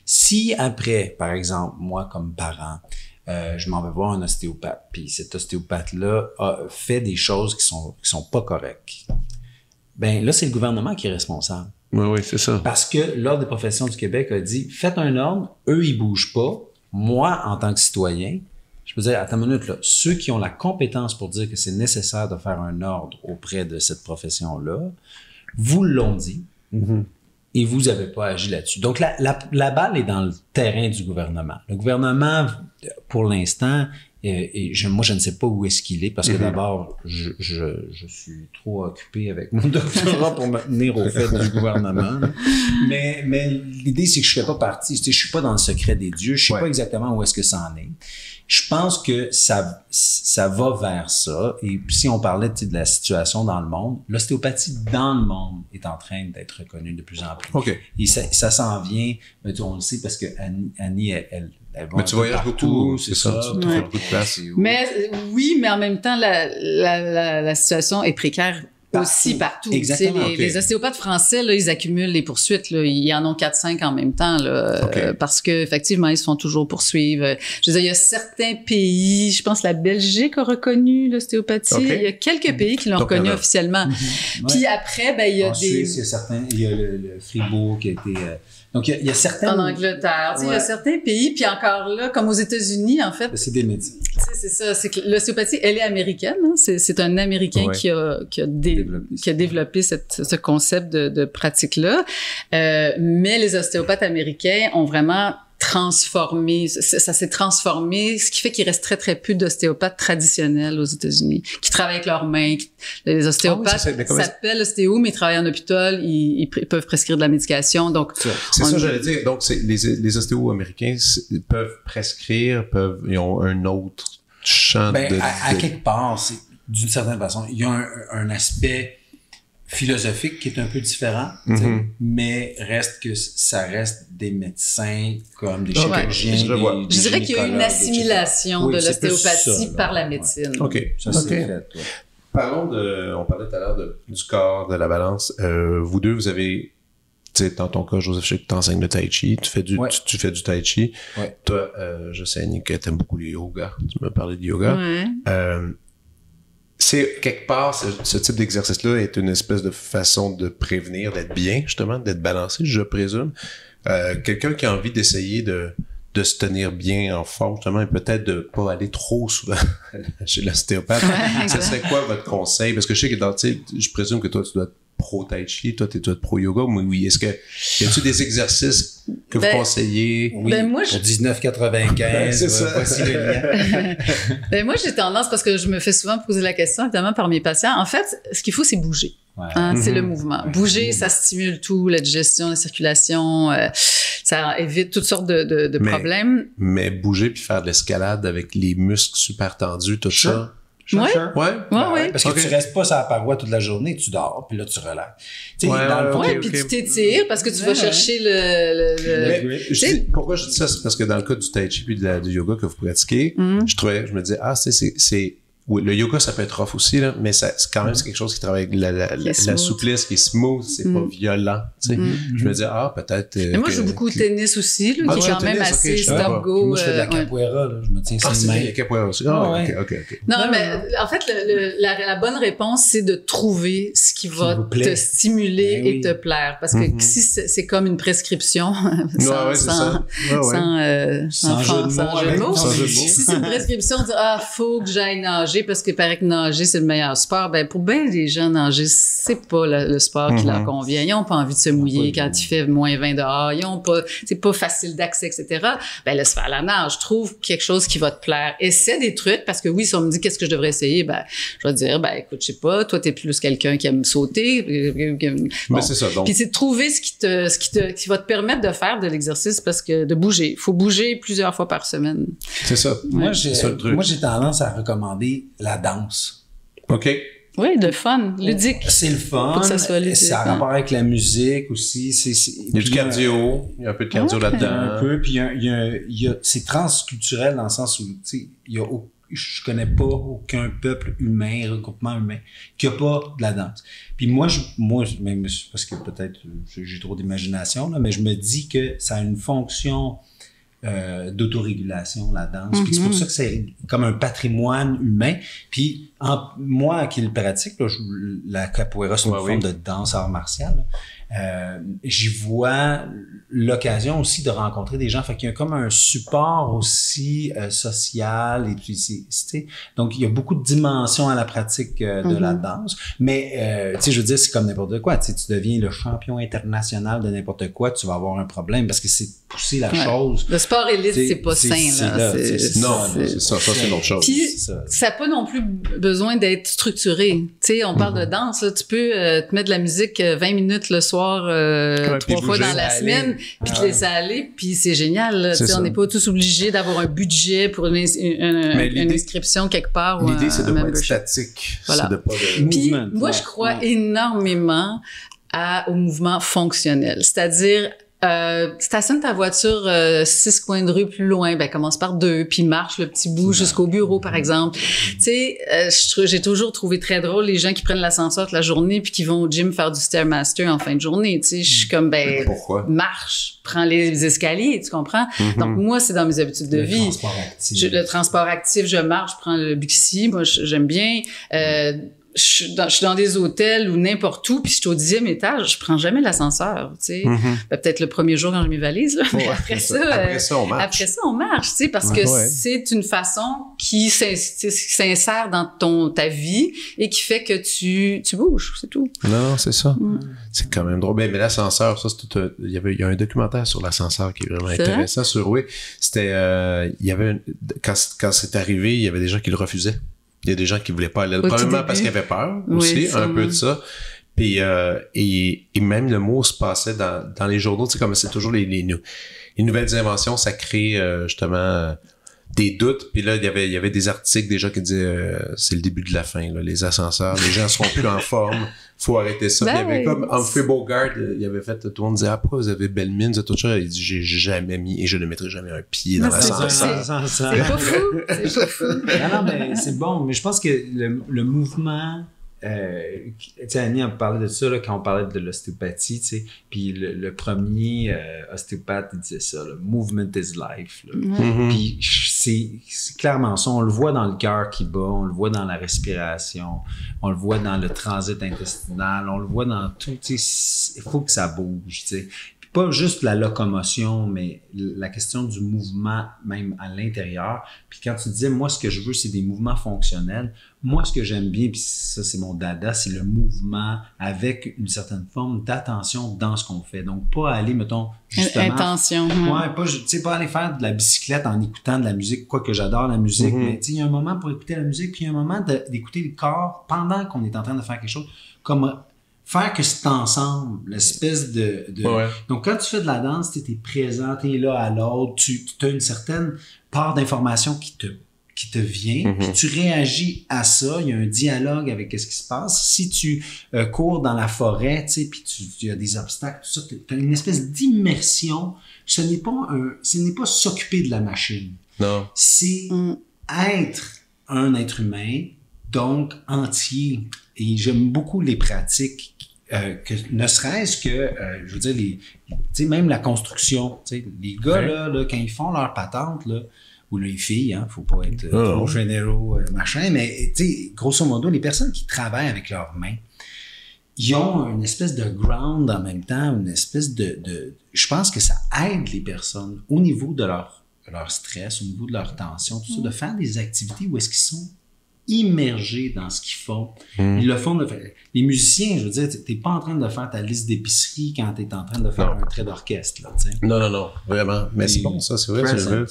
Si après, par exemple, moi, comme parent, Euh, je m'en vais voir un ostéopathe, puis cet ostéopathe-là a fait des choses qui sont qui sont pas correctes. Ben là, c'est le gouvernement qui est responsable. Oui, oui, c'est ça. Parce que l'Ordre des professions du Québec a dit, faites un ordre, eux, ils bougent pas. Moi, en tant que citoyen, je peux dire, attends une minute, là, ceux qui ont la compétence pour dire que c'est nécessaire de faire un ordre auprès de cette profession-là, vous l'ont dit. Mm-hmm. Et vous n'avez pas agi là-dessus. Donc, la, la, la balle est dans le terrain du gouvernement. Le gouvernement, pour l'instant, et, et je, moi, je ne sais pas où est-ce qu'il est, parce que mm-hmm. d'abord, je, je, je suis trop occupé avec mon doctorat pour me tenir au fait du gouvernement. Mais, mais l'idée, c'est que je ne fais pas partie. Je ne suis pas dans le secret des dieux. Je ne sais ouais. pas exactement où est-ce que ça en est. Je pense que ça, ça va vers ça. Et si on parlait de la situation dans le monde, l'ostéopathie dans le monde est en train d'être reconnue de plus en plus. Okay. Et ça, ça s'en vient, on le sait parce que Annie, Annie elle, elle, Mais tu voyages beaucoup, c'est ça, ça. Tu ouais. fais beaucoup de place. Mais oui, mais en même temps, la, la, la, la situation est précaire. Partout. Aussi partout. Exactement. Les, okay. les ostéopathes français, là, ils accumulent les poursuites. Là. Ils en ont quatre cinq en même temps. Là, okay. euh, parce que effectivement, ils se font toujours poursuivre. Je veux dire, il y a certains pays, je pense la Belgique a reconnu l'ostéopathie. Okay. Il y a quelques pays qui l'ont reconnu officiellement. Mm-hmm. Ouais. Puis après, ben, il y a en des... Suisse, il y a certains... Il y a le, le Fribourg qui a été... Euh... Donc, il y a, il y a certains... En Angleterre. Ouais. Il y a certains pays, puis encore là, comme aux États-Unis, en fait... C'est des médecins. C'est ça. C'est que l'ostéopathie, elle est américaine. Hein? C'est, c'est un Américain ouais. qui a, qui a, dé, développé, qui a développé cette, ce concept de, de pratique-là. Euh, mais les ostéopathes américains ont vraiment transformé, ça, ça s'est transformé, ce qui fait qu'il reste très, très peu d'ostéopathes traditionnels aux États-Unis, qui travaillent avec leurs mains. Les ostéopathes oh oui, ça, s'appellent ostéo, mais ils travaillent en hôpital, ils, ils, pr- ils peuvent prescrire de la médication. Donc, c'est, c'est ça, j'allais dire. Donc, c'est, les, les ostéos américains peuvent prescrire, peuvent, ils ont un autre champ ben, de, de... À, à quelque part, c'est, d'une certaine façon, il y a un, un aspect philosophique qui est un peu différent, mm-hmm. mais reste que ça reste des médecins comme des chirurgiens. Ouais, je, des, des je dirais qu'il y a eu une assimilation oui, de l'ostéopathie ça, par la médecine. OK. Ça, okay. c'est fait. Ouais. Parlons de, on parlait tout à l'heure de, du corps, de la balance. Euh, vous deux, vous avez, tu sais, dans ton cas, Joseph, je sais que tu enseignes le tai chi, tu fais du, ouais. tu, tu fais du tai chi. Ouais. Toi, euh, je sais, Annie, que t'aimes beaucoup le yoga. Tu m'as parlé de yoga. Ouais. Euh, c'est quelque part, ce, ce type d'exercice-là est une espèce de façon de prévenir, d'être bien, justement, d'être balancé, je présume. Euh, quelqu'un qui a envie d'essayer de, de se tenir bien en forme, justement, et peut-être de pas aller trop souvent chez l'ostéopathe, ouais, ça serait quoi votre conseil? Parce que je sais que dans, tu sais, je présume que toi, tu dois être pro tai chi, toi, t'es toi pro yoga, mais oui, est-ce que, y a-tu des exercices que ben, vous conseillez? Oui, ben moi, pour dix-neuf quatre-vingt-quinze, c'est ça. Voici le lien. Ben moi, j'ai tendance, parce que je me fais souvent poser la question, évidemment, par mes patients. En fait, ce qu'il faut, c'est bouger. Ouais. Hein, mm-hmm. C'est le mouvement. Ouais, bouger, mouvement. Ça stimule tout, la digestion, la circulation, euh, ça évite toutes sortes de, de, de mais, problèmes. Mais bouger puis faire de l'escalade avec les muscles super tendus, tout sure. ça. Oui, ouais, ouais, ben, ouais. Parce que okay. tu restes pas sur la paroi toute la journée, tu dors, puis là tu relaxes. Tu sais, ouais, dans le fond, ouais, puis okay. tu t'étires parce que tu ouais, vas ouais. chercher le. le, le... Mais, je dis, pourquoi je dis ça, c'est parce que dans le cas du tai chi puis de la, du yoga que vous pratiquez, mm. je trouvais, je me disais ah c'est c'est, c'est oui, le yoga ça peut être rough aussi là, mais ça, c'est quand même c'est quelque chose qui travaille avec la, la, la, la souplesse, qui est smooth, c'est mm. pas violent. Tu sais, mm. je me disais ah peut-être. Euh, mais moi que, je joue beaucoup au que... tennis aussi, là, ah, qui est quand même assez okay, stop go. Moi je fais de la capoeira, là, je me tiens ah, c'est la capoeira aussi. Ah ouais. ok ok ok. Non, non mais non. en fait le, le, la, la bonne réponse c'est de trouver ce qui va te stimuler et te plaire, parce que mm-hmm. si c'est, c'est comme une prescription sans sans sans jeu de mots, si c'est une prescription de ah faut que j'aille nager parce que paraît que nager c'est le meilleur sport, ben pour bien les gens nager c'est pas le, le sport qui mm-hmm. leur convient, ils ont pas envie de se mouiller quand il fait moins vingt dehors, ils ont pas, c'est pas facile d'accès, et cetera. Ben laisse faire la nage, trouve quelque chose qui va te plaire, essaie des trucs, parce que oui, si on me dit qu'est-ce que je devrais essayer, ben je vais te dire ben écoute, je sais pas, toi t'es plus quelqu'un qui aime sauter, bon. Mais c'est ça donc. Puis c'est de trouver ce qui te ce qui te qui va te permettre de faire de l'exercice, parce que de bouger, faut bouger plusieurs fois par semaine. C'est ça. Ouais. Moi j'ai ça, moi j'ai tendance à recommander la danse. OK. Oui, de fun, ludique. C'est le fun. Pour que ça soit ludique. Ça a rapport avec la musique aussi. C'est, c'est, il y a du cardio. Il y a un peu de cardio ouais. là-dedans. Un peu. Puis il y a, il y a, il y a, c'est transculturel dans le sens où, tu sais, il y a, je connais pas aucun peuple humain, regroupement humain, qui a pas de la danse. Puis moi, je, moi, même parce que peut-être j'ai trop d'imagination, là, mais je me dis que ça a une fonction Euh, d'autorégulation, la danse. Mm-hmm. Puis c'est pour ça que c'est comme un patrimoine humain. Puis en, moi qui le pratique, là, je, la capoeira, c'est une ouais, forme oui. de danse art martial. Euh, j'y vois l'occasion aussi de rencontrer des gens. Fait qu'il y a comme un support aussi euh, social. Et puis c'est, c'est, donc il y a beaucoup de dimensions à la pratique euh, de mm-hmm. la danse. Mais euh, tu sais, je veux dire, c'est comme n'importe quoi. Tu sais, tu deviens le champion international de n'importe quoi, tu vas avoir un problème parce que c'est pousser la ouais. chose. Le sport élite, c'est pas c'est, sain. C'est là. là c'est, c'est, non, c'est, c'est ça. Ça, c'est une autre chose. Puis, ça n'a pas non plus besoin d'être structuré. Tu sais, on parle mm-hmm. de danse. Là, tu peux euh, te mettre de la musique vingt minutes le soir Euh, ouais, trois fois dans la semaine, puis te laisser aller, puis c'est génial. Là, c'est on n'est pas tous obligés d'avoir un budget pour une, une, une inscription quelque part. L'idée, ou un, c'est de ne pas être statique. Voilà. C'est de pas de... Puis, mouvement, moi, ouais, je crois ouais. énormément à, au mouvement fonctionnel, c'est-à-dire Euh, stationne ta voiture euh, six coins de rue plus loin, ben commence par deux, puis marche le petit bout jusqu'au bureau, par exemple. Tu sais, euh, j'ai toujours trouvé très drôle les gens qui prennent l'ascenseur toute la journée puis qui vont au gym faire du Stairmaster en fin de journée. Tu sais, je suis comme, ben, pourquoi? Marche, prends les escaliers, tu comprends? Mm-hmm. Donc, moi, c'est dans mes habitudes de le vie. Transport actif. Je, le transport actif, je marche, je prends le Bixi, moi, j'aime bien. Euh, Je suis, dans, je suis dans des hôtels ou n'importe où, puis je suis au dixième étage, je prends jamais l'ascenseur, tu sais. Mm-hmm. Ben, peut-être le premier jour quand j'ai mes valises, là, mais ouais, après ça, après euh, ça, on marche. Après ça, on marche, tu sais, parce ouais, que ouais. c'est une façon qui s'insère dans ton ta vie et qui fait que tu tu bouges, c'est tout. Non, c'est ça. Mm. C'est quand même drôle. Mais, mais l'ascenseur, ça, c'est tout. Un, il y avait, il y a un documentaire sur l'ascenseur qui est vraiment c'est intéressant. Vrai? Sur oui, c'était, euh, il y avait une, quand quand c'est arrivé, il y avait des gens qui le refusaient. Il y a des gens qui voulaient pas aller. Probablement parce qu'ils avaient peur aussi, oui, un peu de ça. Puis, euh, et, et même le mot se passait dans, dans les journaux. Tu sais, comme c'est toujours les, les, les nouvelles inventions, ça crée euh, justement euh, des doutes. Puis là, il y avait, il y avait des articles déjà qui disaient euh, c'est le début de la fin, là, les ascenseurs. Les gens seront plus en forme. Faut arrêter ça. Ben il y avait oui. comme Humphrey Bogart, il avait fait, tout le monde disait, ah, pourquoi vous avez belle mine, tout ça. Il dit, j'ai jamais mis, et je ne mettrai jamais un pied dans l'ascenseur. C'est pas fou. C'est pas fou. Non, non, mais c'est bon. Mais je pense que le, le mouvement, euh, tu sais, Annie a parlé de ça, là, quand on parlait de l'ostéopathie, tu sais. Puis le, le premier euh, ostéopathe, il disait ça, le movement is life. Là. Mm-hmm. Puis c'est, c'est clairement ça. On le voit dans le cœur qui bat, on le voit dans la respiration, on le voit dans le transit intestinal, on le voit dans tout. Tu sais, il faut que ça bouge, tu sais. Pas juste la locomotion, mais la question du mouvement même à l'intérieur. Puis quand tu disais, moi, ce que je veux, c'est des mouvements fonctionnels. Moi, ce que j'aime bien, puis ça, c'est mon dada, c'est le mouvement avec une certaine forme d'attention dans ce qu'on fait. Donc, pas aller, mettons, justement... Intention. Ouais, pas, tu sais, pas aller faire de la bicyclette en écoutant de la musique, quoique j'adore la musique, mm-hmm. mais tu sais, il y a un moment pour écouter la musique, puis il y a un moment de, d'écouter le corps pendant qu'on est en train de faire quelque chose, comme... faire que c'est ensemble, l'espèce de... de... Ouais. Donc, quand tu fais de la danse, tu es présent, tu es là à l'autre, tu, tu as une certaine part d'information qui te, qui te vient, mm-hmm. puis tu réagis à ça, il y a un dialogue avec ce qui se passe. Si tu euh, cours dans la forêt, tu sais, puis il y a des obstacles, tout ça, tu as une espèce d'immersion. Ce n'est pas un, ce n'est pas s'occuper de la machine. Non. C'est mm. être un être humain, donc entier. Et j'aime beaucoup les pratiques, euh, que ne serait-ce que, euh, je veux dire, les, tu sais, même la construction, tu sais, les gars, ouais. là, là, quand ils font leur patente, là, ou les filles, hein, faut pas être euh, trop généraux, euh, machin, mais, tu sais, grosso modo, les personnes qui travaillent avec leurs mains, ils ont une espèce de ground en même temps, une espèce de, de, je pense que ça aide les personnes au niveau de leur, leur stress, au niveau de leur tension, tout ça, de faire des activités où est-ce qu'ils sont immergés dans ce qu'ils font. Mmh. Ils le font de faire. Les musiciens, je veux dire, t'es pas en train de faire ta liste d'épicerie quand t'es en train de faire non. un trait d'orchestre, là, tu sais. Non, non, non, vraiment. Mais c'est bon, ça, c'est vrai. C'est vrai.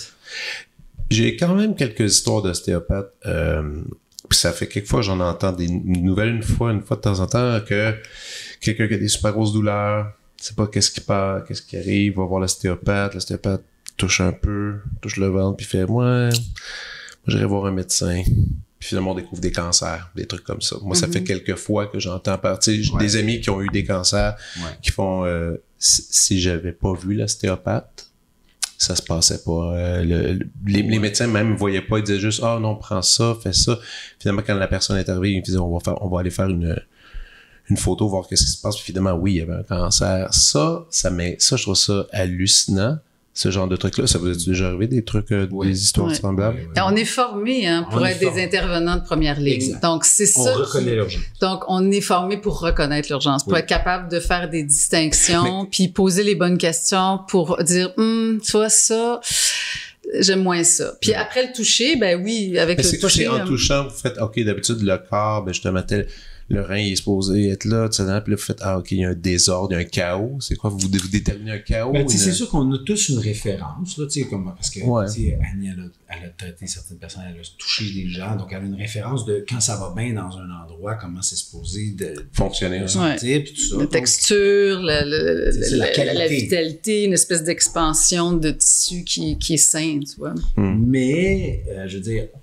J'ai quand même quelques histoires d'ostéopathes, euh, puis ça fait quelques fois, j'en entends des nouvelles une fois, une fois de temps en temps, que quelqu'un qui a des super grosses douleurs, sait pas qu'est-ce qui part, qu'est-ce qui arrive, va voir l'ostéopathe, l'ostéopathe touche un peu, touche le ventre, puis fait, moi, j'irai voir un médecin. Puis finalement, on découvre des cancers, des trucs comme ça. Moi, mm-hmm. ça fait quelques fois que j'entends partir. J'ai ouais. des amis qui ont eu des cancers, ouais. qui font euh, si, si j'avais pas vu l'ostéopathe, ça se passait pas. Euh, le, le, les, ouais. les médecins même ne voyaient pas, ils disaient juste ah oh, non, prends ça, fais ça. Finalement, quand la personne est arrivée, ils disaient on va faire, on va aller faire une une photo, voir qu'est-ce qui se passe. Puis finalement, oui, il y avait un cancer. Ça, ça met, ça, je trouve ça hallucinant. Ce genre de trucs-là, ça vous est déjà arrivé, des trucs, euh, oui. des histoires ouais. semblables? Oui, oui. On est formé hein, pour être formé. Des intervenants de première ligne. Exact. Donc, c'est ça. On reconnaît l'urgence. Donc, on est formé pour reconnaître l'urgence, pour oui. être capable de faire des distinctions, mais... puis poser les bonnes questions pour dire, hum, tu vois ça, j'aime moins ça. Puis ouais. après le toucher, ben oui, avec mais le c'est toucher. C'est en touchant, vous faites, OK, d'habitude, le corps, ben justement, tel... le rein il est supposé être là, tu sais, puis là, vous faites, ah, OK, il y a un désordre, il y a un chaos. C'est quoi? Vous, vous déterminez un chaos? Ben, une... C'est sûr qu'on a tous une référence, là, tu sais, comme, parce que, ouais. tu sais, Annie, elle a, elle a traité certaines personnes, elle a touché des gens, donc elle a une référence de quand ça va bien dans un endroit, comment c'est supposé de fonctionner, de sentir, puis tout ça. La donc, texture, la, la, la, la, la, la vitalité, une espèce d'expansion de tissu qui, qui est sain, tu vois. Hmm. Mais, euh, je veux dire,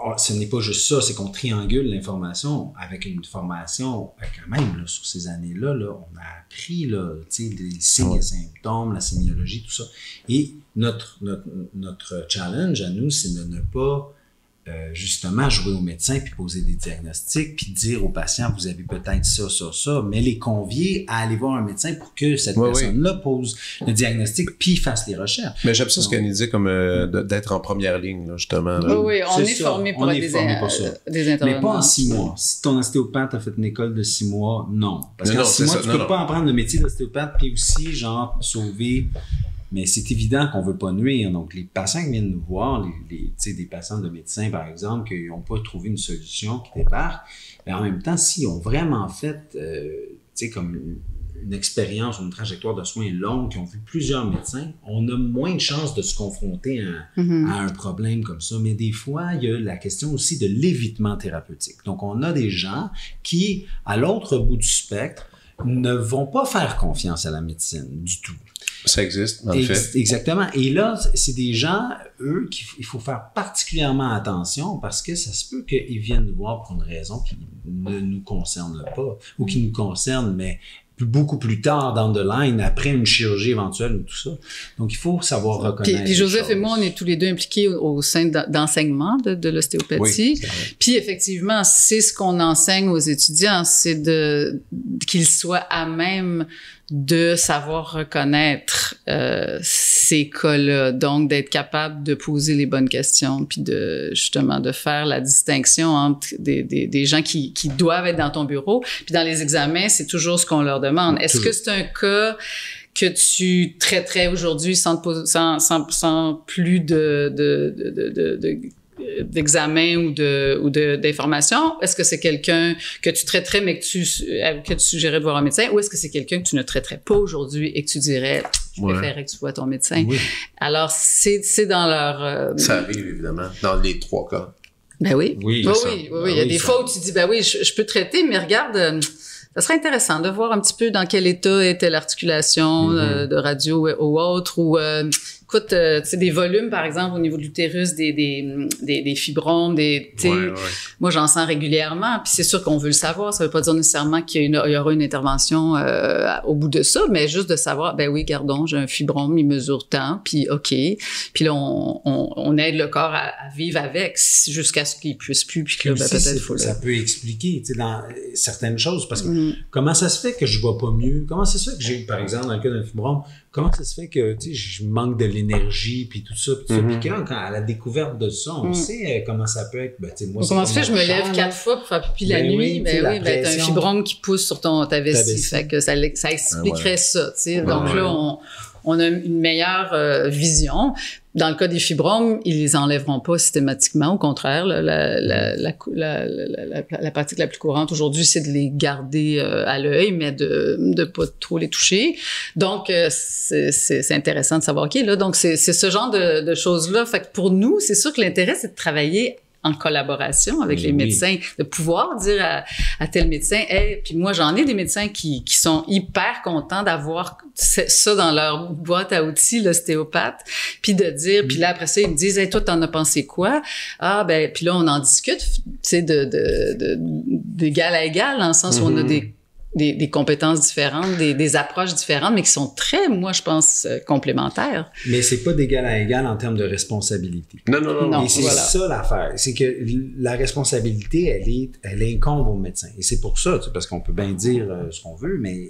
ce n'est pas juste ça, c'est qu'on triangule l'information avec une formation, quand même, là, sur ces années-là, là, on a appris là, des signes et symptômes, la sémiologie, tout ça. Et notre, notre, notre challenge à nous, c'est de ne pas euh, justement jouer au médecin puis poser des diagnostics puis dire aux patients, vous avez peut-être ça, ça, ça, mais les convier à aller voir un médecin pour que cette ouais, personne-là oui. pose le diagnostic puis fasse les recherches. Mais j'aime ça ce qu'Annie dit, comme euh, d'être en première ligne, là, justement. Là. Oui, oui, on est, est formé pour être des, formé pour ça. des intervenants. Mais pas en six mois. Si ton ostéopathe a fait une école de six mois, non. Parce qu'en six mois, ça. tu ne peux non, pas non. apprendre le métier d'ostéopathe puis aussi, genre, sauver... Mais c'est évident qu'on veut pas nuire. Donc, les patients qui viennent nous voir, les, les, tu sais, des patients de médecins, par exemple, qui n'ont pas trouvé une solution, qui débarquent, mais en même temps, s'ils ont vraiment fait, euh, tu sais, comme une, une expérience, une trajectoire de soins longue, qui ont vu plusieurs médecins, on a moins de chances de se confronter à, mm-hmm. à un problème comme ça. Mais des fois, il y a la question aussi de l'évitement thérapeutique. Donc, on a des gens qui, à l'autre bout du spectre, ne vont pas faire confiance à la médecine du tout. Ça existe, en Ex- fait. Exactement. Et là, c'est des gens, eux, qu'il faut faire particulièrement attention parce que ça se peut qu'ils viennent nous voir pour une raison qui ne nous concerne pas ou qui nous concerne, mais beaucoup plus tard dans the line, après une chirurgie éventuelle ou tout ça. Donc, il faut savoir reconnaître. Puis, puis Joseph et moi, on est tous les deux impliqués au, au sein d'enseignement de, de l'ostéopathie. Oui, puis, effectivement, c'est ce qu'on enseigne aux étudiants, c'est de qu'ils soient à même de savoir reconnaître euh, ces cas-là, donc d'être capable de poser les bonnes questions, puis de justement de faire la distinction entre des, des, des gens qui, qui doivent être dans ton bureau, puis dans les examens, c'est toujours ce qu'on leur demande. Est-ce toujours. que c'est un cas que tu traiterais aujourd'hui sans, sans, sans, sans plus de, de, de, de, de, de d'examen ou de ou de d'information? Est-ce que c'est quelqu'un que tu traiterais mais que tu que tu suggérerais de voir un médecin, ou est-ce que c'est quelqu'un que tu ne traiterais pas aujourd'hui et que tu dirais je ouais. préférerais que tu vois ton médecin? Oui. Alors c'est c'est dans leur euh... ça arrive évidemment dans les trois cas. Ben oui. Oui, oui, ça. oui, oui, oui. Il y a oui, des ça. fois où tu dis ben oui, je, je peux traiter, mais regarde, euh, ça serait intéressant de voir un petit peu dans quel état était l'articulation mm-hmm. euh, de radio ou autre, ou euh, écoute, euh, tu sais, des volumes, par exemple, au niveau de l'utérus, des, des, des, des fibromes, des, tu sais, ouais, ouais. moi, j'en sens régulièrement, puis c'est sûr qu'on veut le savoir. Ça veut pas dire nécessairement qu'il y, a une, il y aura une intervention euh, au bout de ça, mais juste de savoir, ben oui, gardons, j'ai un fibrome, il mesure tant, puis OK. Puis là, on, on, on aide le corps à, à vivre avec jusqu'à ce qu'il puisse plus, puis que là, ben, peut-être faut ça le... peut expliquer, tu sais, dans certaines choses, parce que mm. comment ça se fait que je vois pas mieux? Comment ça se fait que j'ai, par exemple, dans le cas d'un fibrome, comment ça se fait que, tu sais, je manque de l'énergie, puis tout ça, puis tout mm-hmm. ça. Puis quand, quand, à la découverte de ça, on mm. sait euh, comment ça peut être. Ben, tu sais, moi, comment ça fait, je me lève quatre fois pour faire pipi ben la nuit. Oui, ben oui, ben t'as un fibrome qui pousse sur ton, ta vessie. Ta vessie. Fait que ça, ça expliquerait ah, voilà. ça, tu sais. Donc ouais, là, on, on a une meilleure euh, vision. Dans le cas des fibromes, ils les enlèveront pas systématiquement. Au contraire, là, la, la, la, la, la, la, la pratique la plus courante aujourd'hui, c'est de les garder euh, à l'œil, mais de de pas trop les toucher. Donc, euh, c'est, c'est, c'est intéressant de savoir, OK, là, donc c'est, c'est ce genre de, de choses-là. Fait que pour nous, c'est sûr que l'intérêt, c'est de travailler en collaboration avec oui, les médecins, oui. de pouvoir dire à, à tel médecin, hey, puis moi j'en ai des médecins qui, qui sont hyper contents d'avoir ça dans leur boîte à outils, l'ostéopathe, puis de dire, puis là après ça ils me disent, hey, toi t'en as pensé quoi? Ah ben, puis là on en discute, tu sais, de, de, de, d'égal à égal, dans le sens mm-hmm. où on a des Des, des compétences différentes, des, des approches différentes, mais qui sont très, moi, je pense, euh, complémentaires. Mais c'est pas d'égal à égal en termes de responsabilité. Non, non, non. non et c'est voilà. ça l'affaire. C'est que la responsabilité, elle est, elle incombe au médecin. Et c'est pour ça, tu sais, parce qu'on peut bien dire euh, ce qu'on veut, mais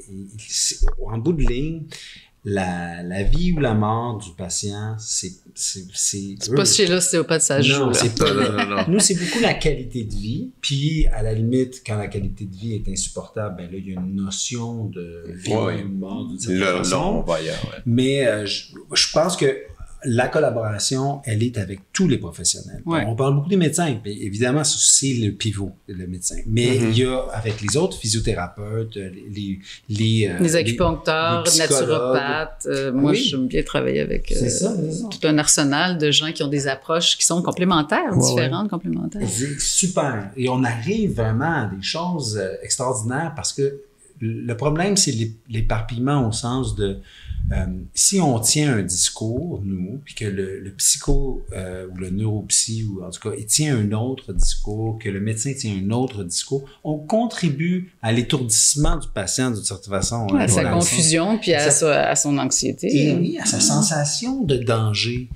en bout de ligne, la, la vie ou la mort du patient, c'est... C'est, c'est, c'est pas chez l'ostéopathe, ça joue. Non, c'est pas, non, non, non. Nous, c'est beaucoup la qualité de vie. Puis, à la limite, quand la qualité de vie est insupportable, ben là, il y a une notion de vie ouais. ou mort d'une certaine là, façon. Là, on va ailleurs, ouais. Mais euh, je, je pense que la collaboration, elle est avec tous les professionnels. Ouais. On parle beaucoup des médecins. Évidemment, c'est le pivot, le médecin. Mais mm-hmm. il y a, avec les autres physiothérapeutes, les... Les, euh, les acupuncteurs, les naturopathes. Euh, moi, oui. j'aime bien travailler avec euh, ça, tout un arsenal de gens qui ont des approches qui sont complémentaires, ouais, différentes, ouais. complémentaires. C'est super. Et on arrive vraiment à des choses extraordinaires parce que le problème, c'est l'éparpillement au sens de euh, si on tient un discours, nous, puis que le, le psycho euh, ou le neuropsy, ou en tout cas, il tient un autre discours, que le médecin tient un autre discours, on contribue à l'étourdissement du patient d'une certaine façon. Ouais, à sa confusion, puis à, sa, à son anxiété. Et oui, à sa sensation de danger.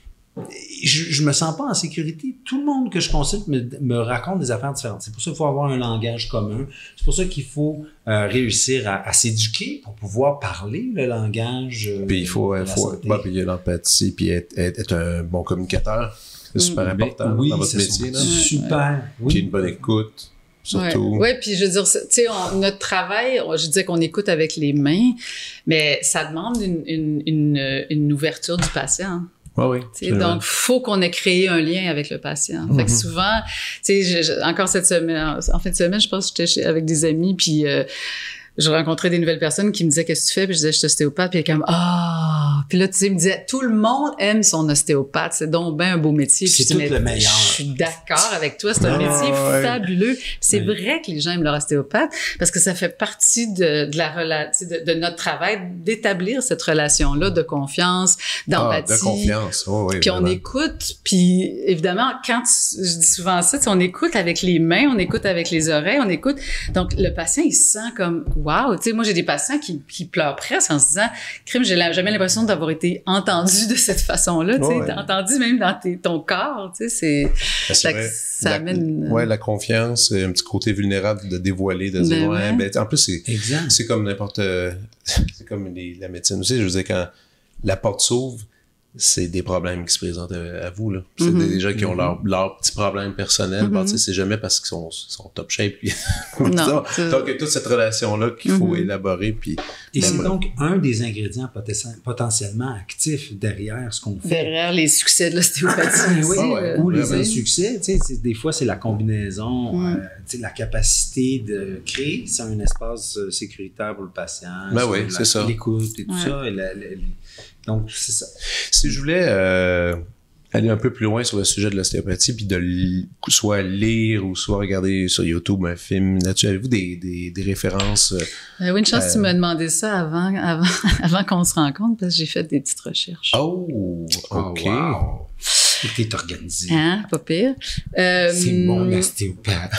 Je, je me sens pas en sécurité. Tout le monde que je consulte me, me raconte des affaires différentes. C'est pour ça qu'il faut avoir un langage commun. C'est pour ça qu'il faut euh, réussir à, à s'éduquer pour pouvoir parler le langage. Euh, puis il faut, il faut bah, puis il y a l'empathie, puis être, être, être un bon communicateur. C'est super mmh. important oui, dans votre métier. Là. Super. Oui. Puis une bonne écoute. Surtout. Ouais, ouais, puis je veux dire, tu sais, notre travail, je disais qu'on écoute avec les mains, mais ça demande une, une, une, une ouverture du patient. Ah oui, donc, faut qu'on ait créé un lien avec le patient. Mm-hmm. Fait que souvent, tu sais, encore cette semaine, en fin de semaine, je pense que j'étais avec des amis, puis euh, je rencontrais des nouvelles personnes qui me disaient qu'est-ce que tu fais, puis je disais je suis ostéopathe, puis elle comme ah, puis là tu sais il me disait tout le monde aime son ostéopathe, c'est donc ben un beau métier. C'est tout le meilleur. Je suis d'accord avec toi, c'est un métier oh, ouais. fabuleux. Puis c'est oui. vrai que les gens aiment leur ostéopathe parce que ça fait partie de, de la relation, de, de notre travail d'établir cette relation là de confiance, d'empathie. Ah, de confiance, oh, oui. Puis vraiment. On écoute, puis évidemment quand tu, je dis souvent ça, on écoute avec les mains, on écoute avec les oreilles, on écoute. Donc le patient il se sent comme wow, tu sais, moi j'ai des patients qui, qui pleurent presque en se disant, crime, j'ai jamais l'impression d'avoir été entendu de cette façon-là, tu sais, oh, ouais. entendu même dans tes, ton corps, tu sais, c'est, c'est ça, vrai. ça la, amène. Ouais, la confiance, un petit côté vulnérable de dévoiler, de ben dire, ouais, ouais. Ben, en plus c'est, exact. c'est comme n'importe, c'est comme les, la médecine aussi, je veux dire quand la porte s'ouvre. C'est des problèmes qui se présentent à, à vous, là. C'est mm-hmm. des gens qui ont leurs leur petits problèmes personnels. Mm-hmm. Bon, tu sais, c'est jamais parce qu'ils sont, sont top shape. Puis non. Donc, il y a toute cette relation-là qu'il faut mm-hmm. élaborer. Puis, et c'est donc un des ingrédients potentiellement actifs derrière ce qu'on fait. Derrière les succès de l'ostéopathie. oui, ah ouais, ou les insuccès. Tu sais, des fois, c'est la combinaison, mm. euh, tu sais, la capacité de créer c'est un espace sécuritaire pour le patient. Ben oui, c'est ça. L'écoute et tout ouais. ça. Et la, la, donc, c'est ça. Si je voulais euh, aller un peu plus loin sur le sujet de l'ostéopathie, puis de li- soit lire ou soit regarder sur YouTube un film là-dessus, avez-vous des, des, des références? Euh, euh, oui, une chance euh, tu m'as demandé ça avant, avant, avant qu'on se rencontre, parce que j'ai fait des petites recherches. Oh, OK. Oh, wow. T'es organisé. Hein, pas pire. Euh, c'est mon ostéopathe.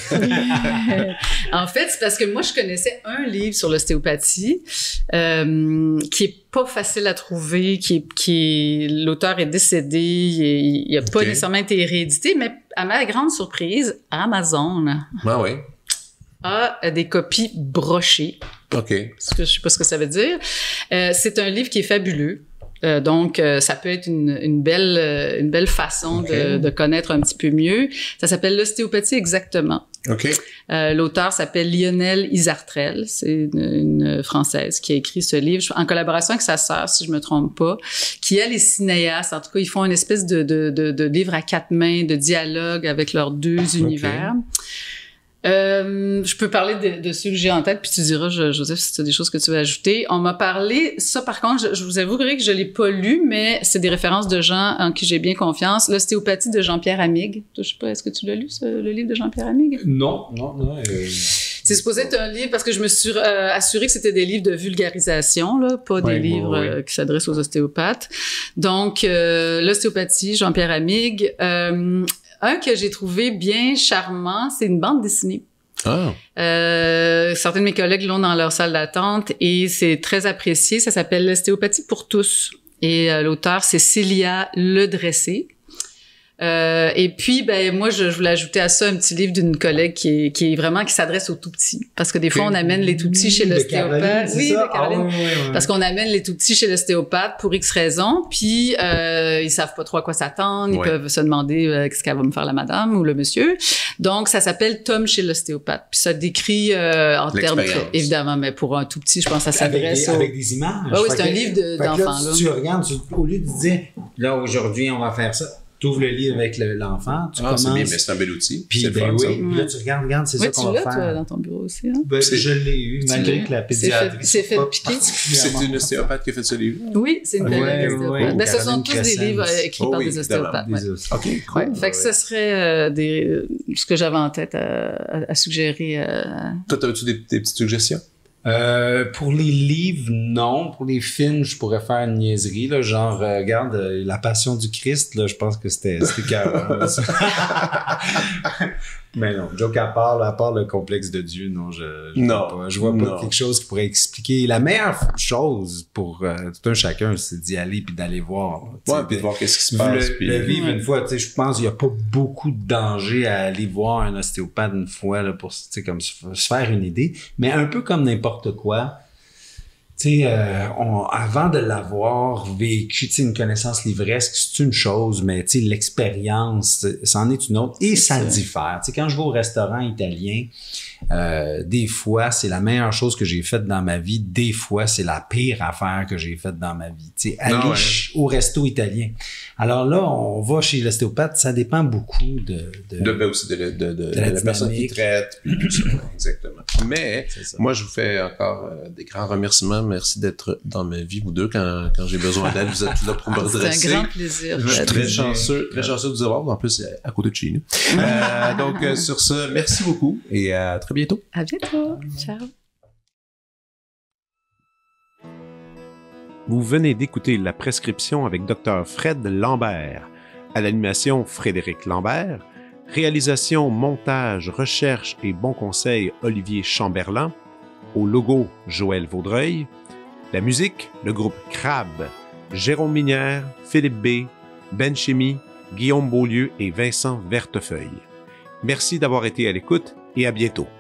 En fait, c'est parce que moi, je connaissais un livre sur l'ostéopathie euh, qui est pas facile à trouver, qui est, qui est, l'auteur est décédé, il n'a pas okay. nécessairement été réédité, mais à ma grande surprise, Amazon ah oui. a des copies brochées. OK. Parce que je sais pas ce que ça veut dire. Euh, c'est un livre qui est fabuleux. Euh, donc, euh, ça peut être une, une belle, euh, une belle façon okay. de, de connaître un petit peu mieux. Ça s'appelle l'ostéopathie exactement. Ok. Euh, l'auteur s'appelle Lionel Isartrel. C'est une, une Française qui a écrit ce livre en collaboration avec sa sœur, si je me trompe pas, qui elle est cinéaste. En tout cas, ils font une espèce de, de, de, de livre à quatre mains, de dialogue avec leurs deux okay. univers. Euh, je peux parler de, de ceux que j'ai en tête, puis tu diras, je, Joseph, si tu as des choses que tu veux ajouter. On m'a parlé, ça par contre, je, je vous avouerai que je l'ai pas lu, mais c'est des références de gens en qui j'ai bien confiance. L'ostéopathie de Jean-Pierre Amig. Toi, je sais pas, est-ce que tu l'as lu, ce, le livre de Jean-Pierre Amig? Non, non, non. Euh... C'est supposé être un livre, parce que je me suis euh, assurée que c'était des livres de vulgarisation, là, pas ouais, des livres ouais, ouais. Euh, qui s'adressent aux ostéopathes. Donc, euh, l'ostéopathie, Jean-Pierre Amig. Euh, Un que j'ai trouvé bien charmant, c'est une bande dessinée. Ah. Euh, certains de mes collègues l'ont dans leur salle d'attente et c'est très apprécié. Ça s'appelle l'ostéopathie pour tous. Et euh, l'auteur, c'est Célia Ledressé. Euh, et puis, ben moi, je, je voulais ajouter à ça un petit livre d'une collègue qui est, qui est vraiment qui s'adresse aux tout petits, parce que des fois, on amène les tout petits chez l'ostéopathe. Oui, de Caroline. Ah, oui, oui, oui. Parce qu'on amène les tout petits chez l'ostéopathe pour X raisons, puis euh, ils savent pas trop à quoi s'attendre, ils ouais. peuvent se demander euh, qu'est-ce qu'elle va me faire la madame ou le monsieur. Donc, ça s'appelle Tom chez l'ostéopathe. Puis ça décrit euh, en termes évidemment, mais pour un tout petit, je pense que ça s'adresse avec, aux... avec des images. Ah, oui, c'est un livre de, d'enfants. Là, là. Tu regardes, tu, au lieu de dire là aujourd'hui on va faire ça. Tu ouvres le livre avec le, l'enfant, tu ah, commences... c'est bien, mais c'est un bel outil. Puis, c'est ben le fun, oui, puis là, tu regardes, regarde, c'est ouais, ça qu'on va faire. Tu l'as, toi, dans ton bureau aussi, hein? Ben, je l'ai eu, malgré que la pédiatrie... C'est fait, fait piquer. C'est une ostéopathe qui a fait ce livre? Oui, c'est une belle ouais, ostéopathe. Ouais, ben, ce sont tous des livres écrits oh, par oui, des ostéopathes. Ouais. OK, cool. Ouais, fait que ce serait euh, des, euh, ce que j'avais en tête à, à, à suggérer. Euh... Toi, as-tu des, des petites suggestions? Euh, pour les livres, non. Pour les films, je pourrais faire une niaiserie, là, genre, euh, regarde, euh, La Passion du Christ, là, je pense que c'était c'était carrément. Mais non, joke à part, là, à part le complexe de Dieu, non, je, je non, vois pas, je vois pas non. quelque chose qui pourrait expliquer. La meilleure chose pour euh, tout un chacun, c'est d'y aller puis d'aller voir. Ouais, puis de voir qu'est-ce qui se passe. Le, puis... le vivre une fois, tu sais, je pense qu'il y a pas beaucoup de danger à aller voir un ostéopathe une fois là, pour, tu sais, comme se, se faire une idée. Mais un peu comme n'importe quoi, tu sais, euh, on, avant de l'avoir vécu, tu sais, une connaissance livresque, c'est une chose, mais tu sais, l'expérience, c'en est une autre. Et ça diffère. Tu sais, quand je vais au restaurant italien, euh, des fois, c'est la meilleure chose que j'ai faite dans ma vie. Des fois, c'est la pire affaire que j'ai faite dans ma vie. Tu sais, aller non, ouais. au resto italien. Alors là, on va chez l'ostéopathe, ça dépend beaucoup de... De, de, ben aussi de, de, de, de, de la, la personne qui traite. Puis tout ça. Exactement. Mais, moi, je vous fais encore euh, des grands remerciements. Merci d'être dans ma vie, vous deux. Quand, quand j'ai besoin d'aide, vous êtes là pour me redresser. C'est un grand plaisir. Je suis très chanceux, très chanceux de vous avoir. En plus, à côté de chez nous. Euh, donc, euh, sur ce, merci beaucoup et à très bientôt. À bientôt. Ciao. Vous venez d'écouter La Prescription avec Dr Fred Lambert. À l'animation, Frédéric Lambert. Réalisation, montage, recherche et bons conseils, Olivier Chamberlain. Au logo, Joël Vaudreuil. La musique, le groupe Crabe. Jérôme Minière, Philippe B., Ben Chimie, Guillaume Beaulieu et Vincent Vertefeuille. Merci d'avoir été à l'écoute et à bientôt.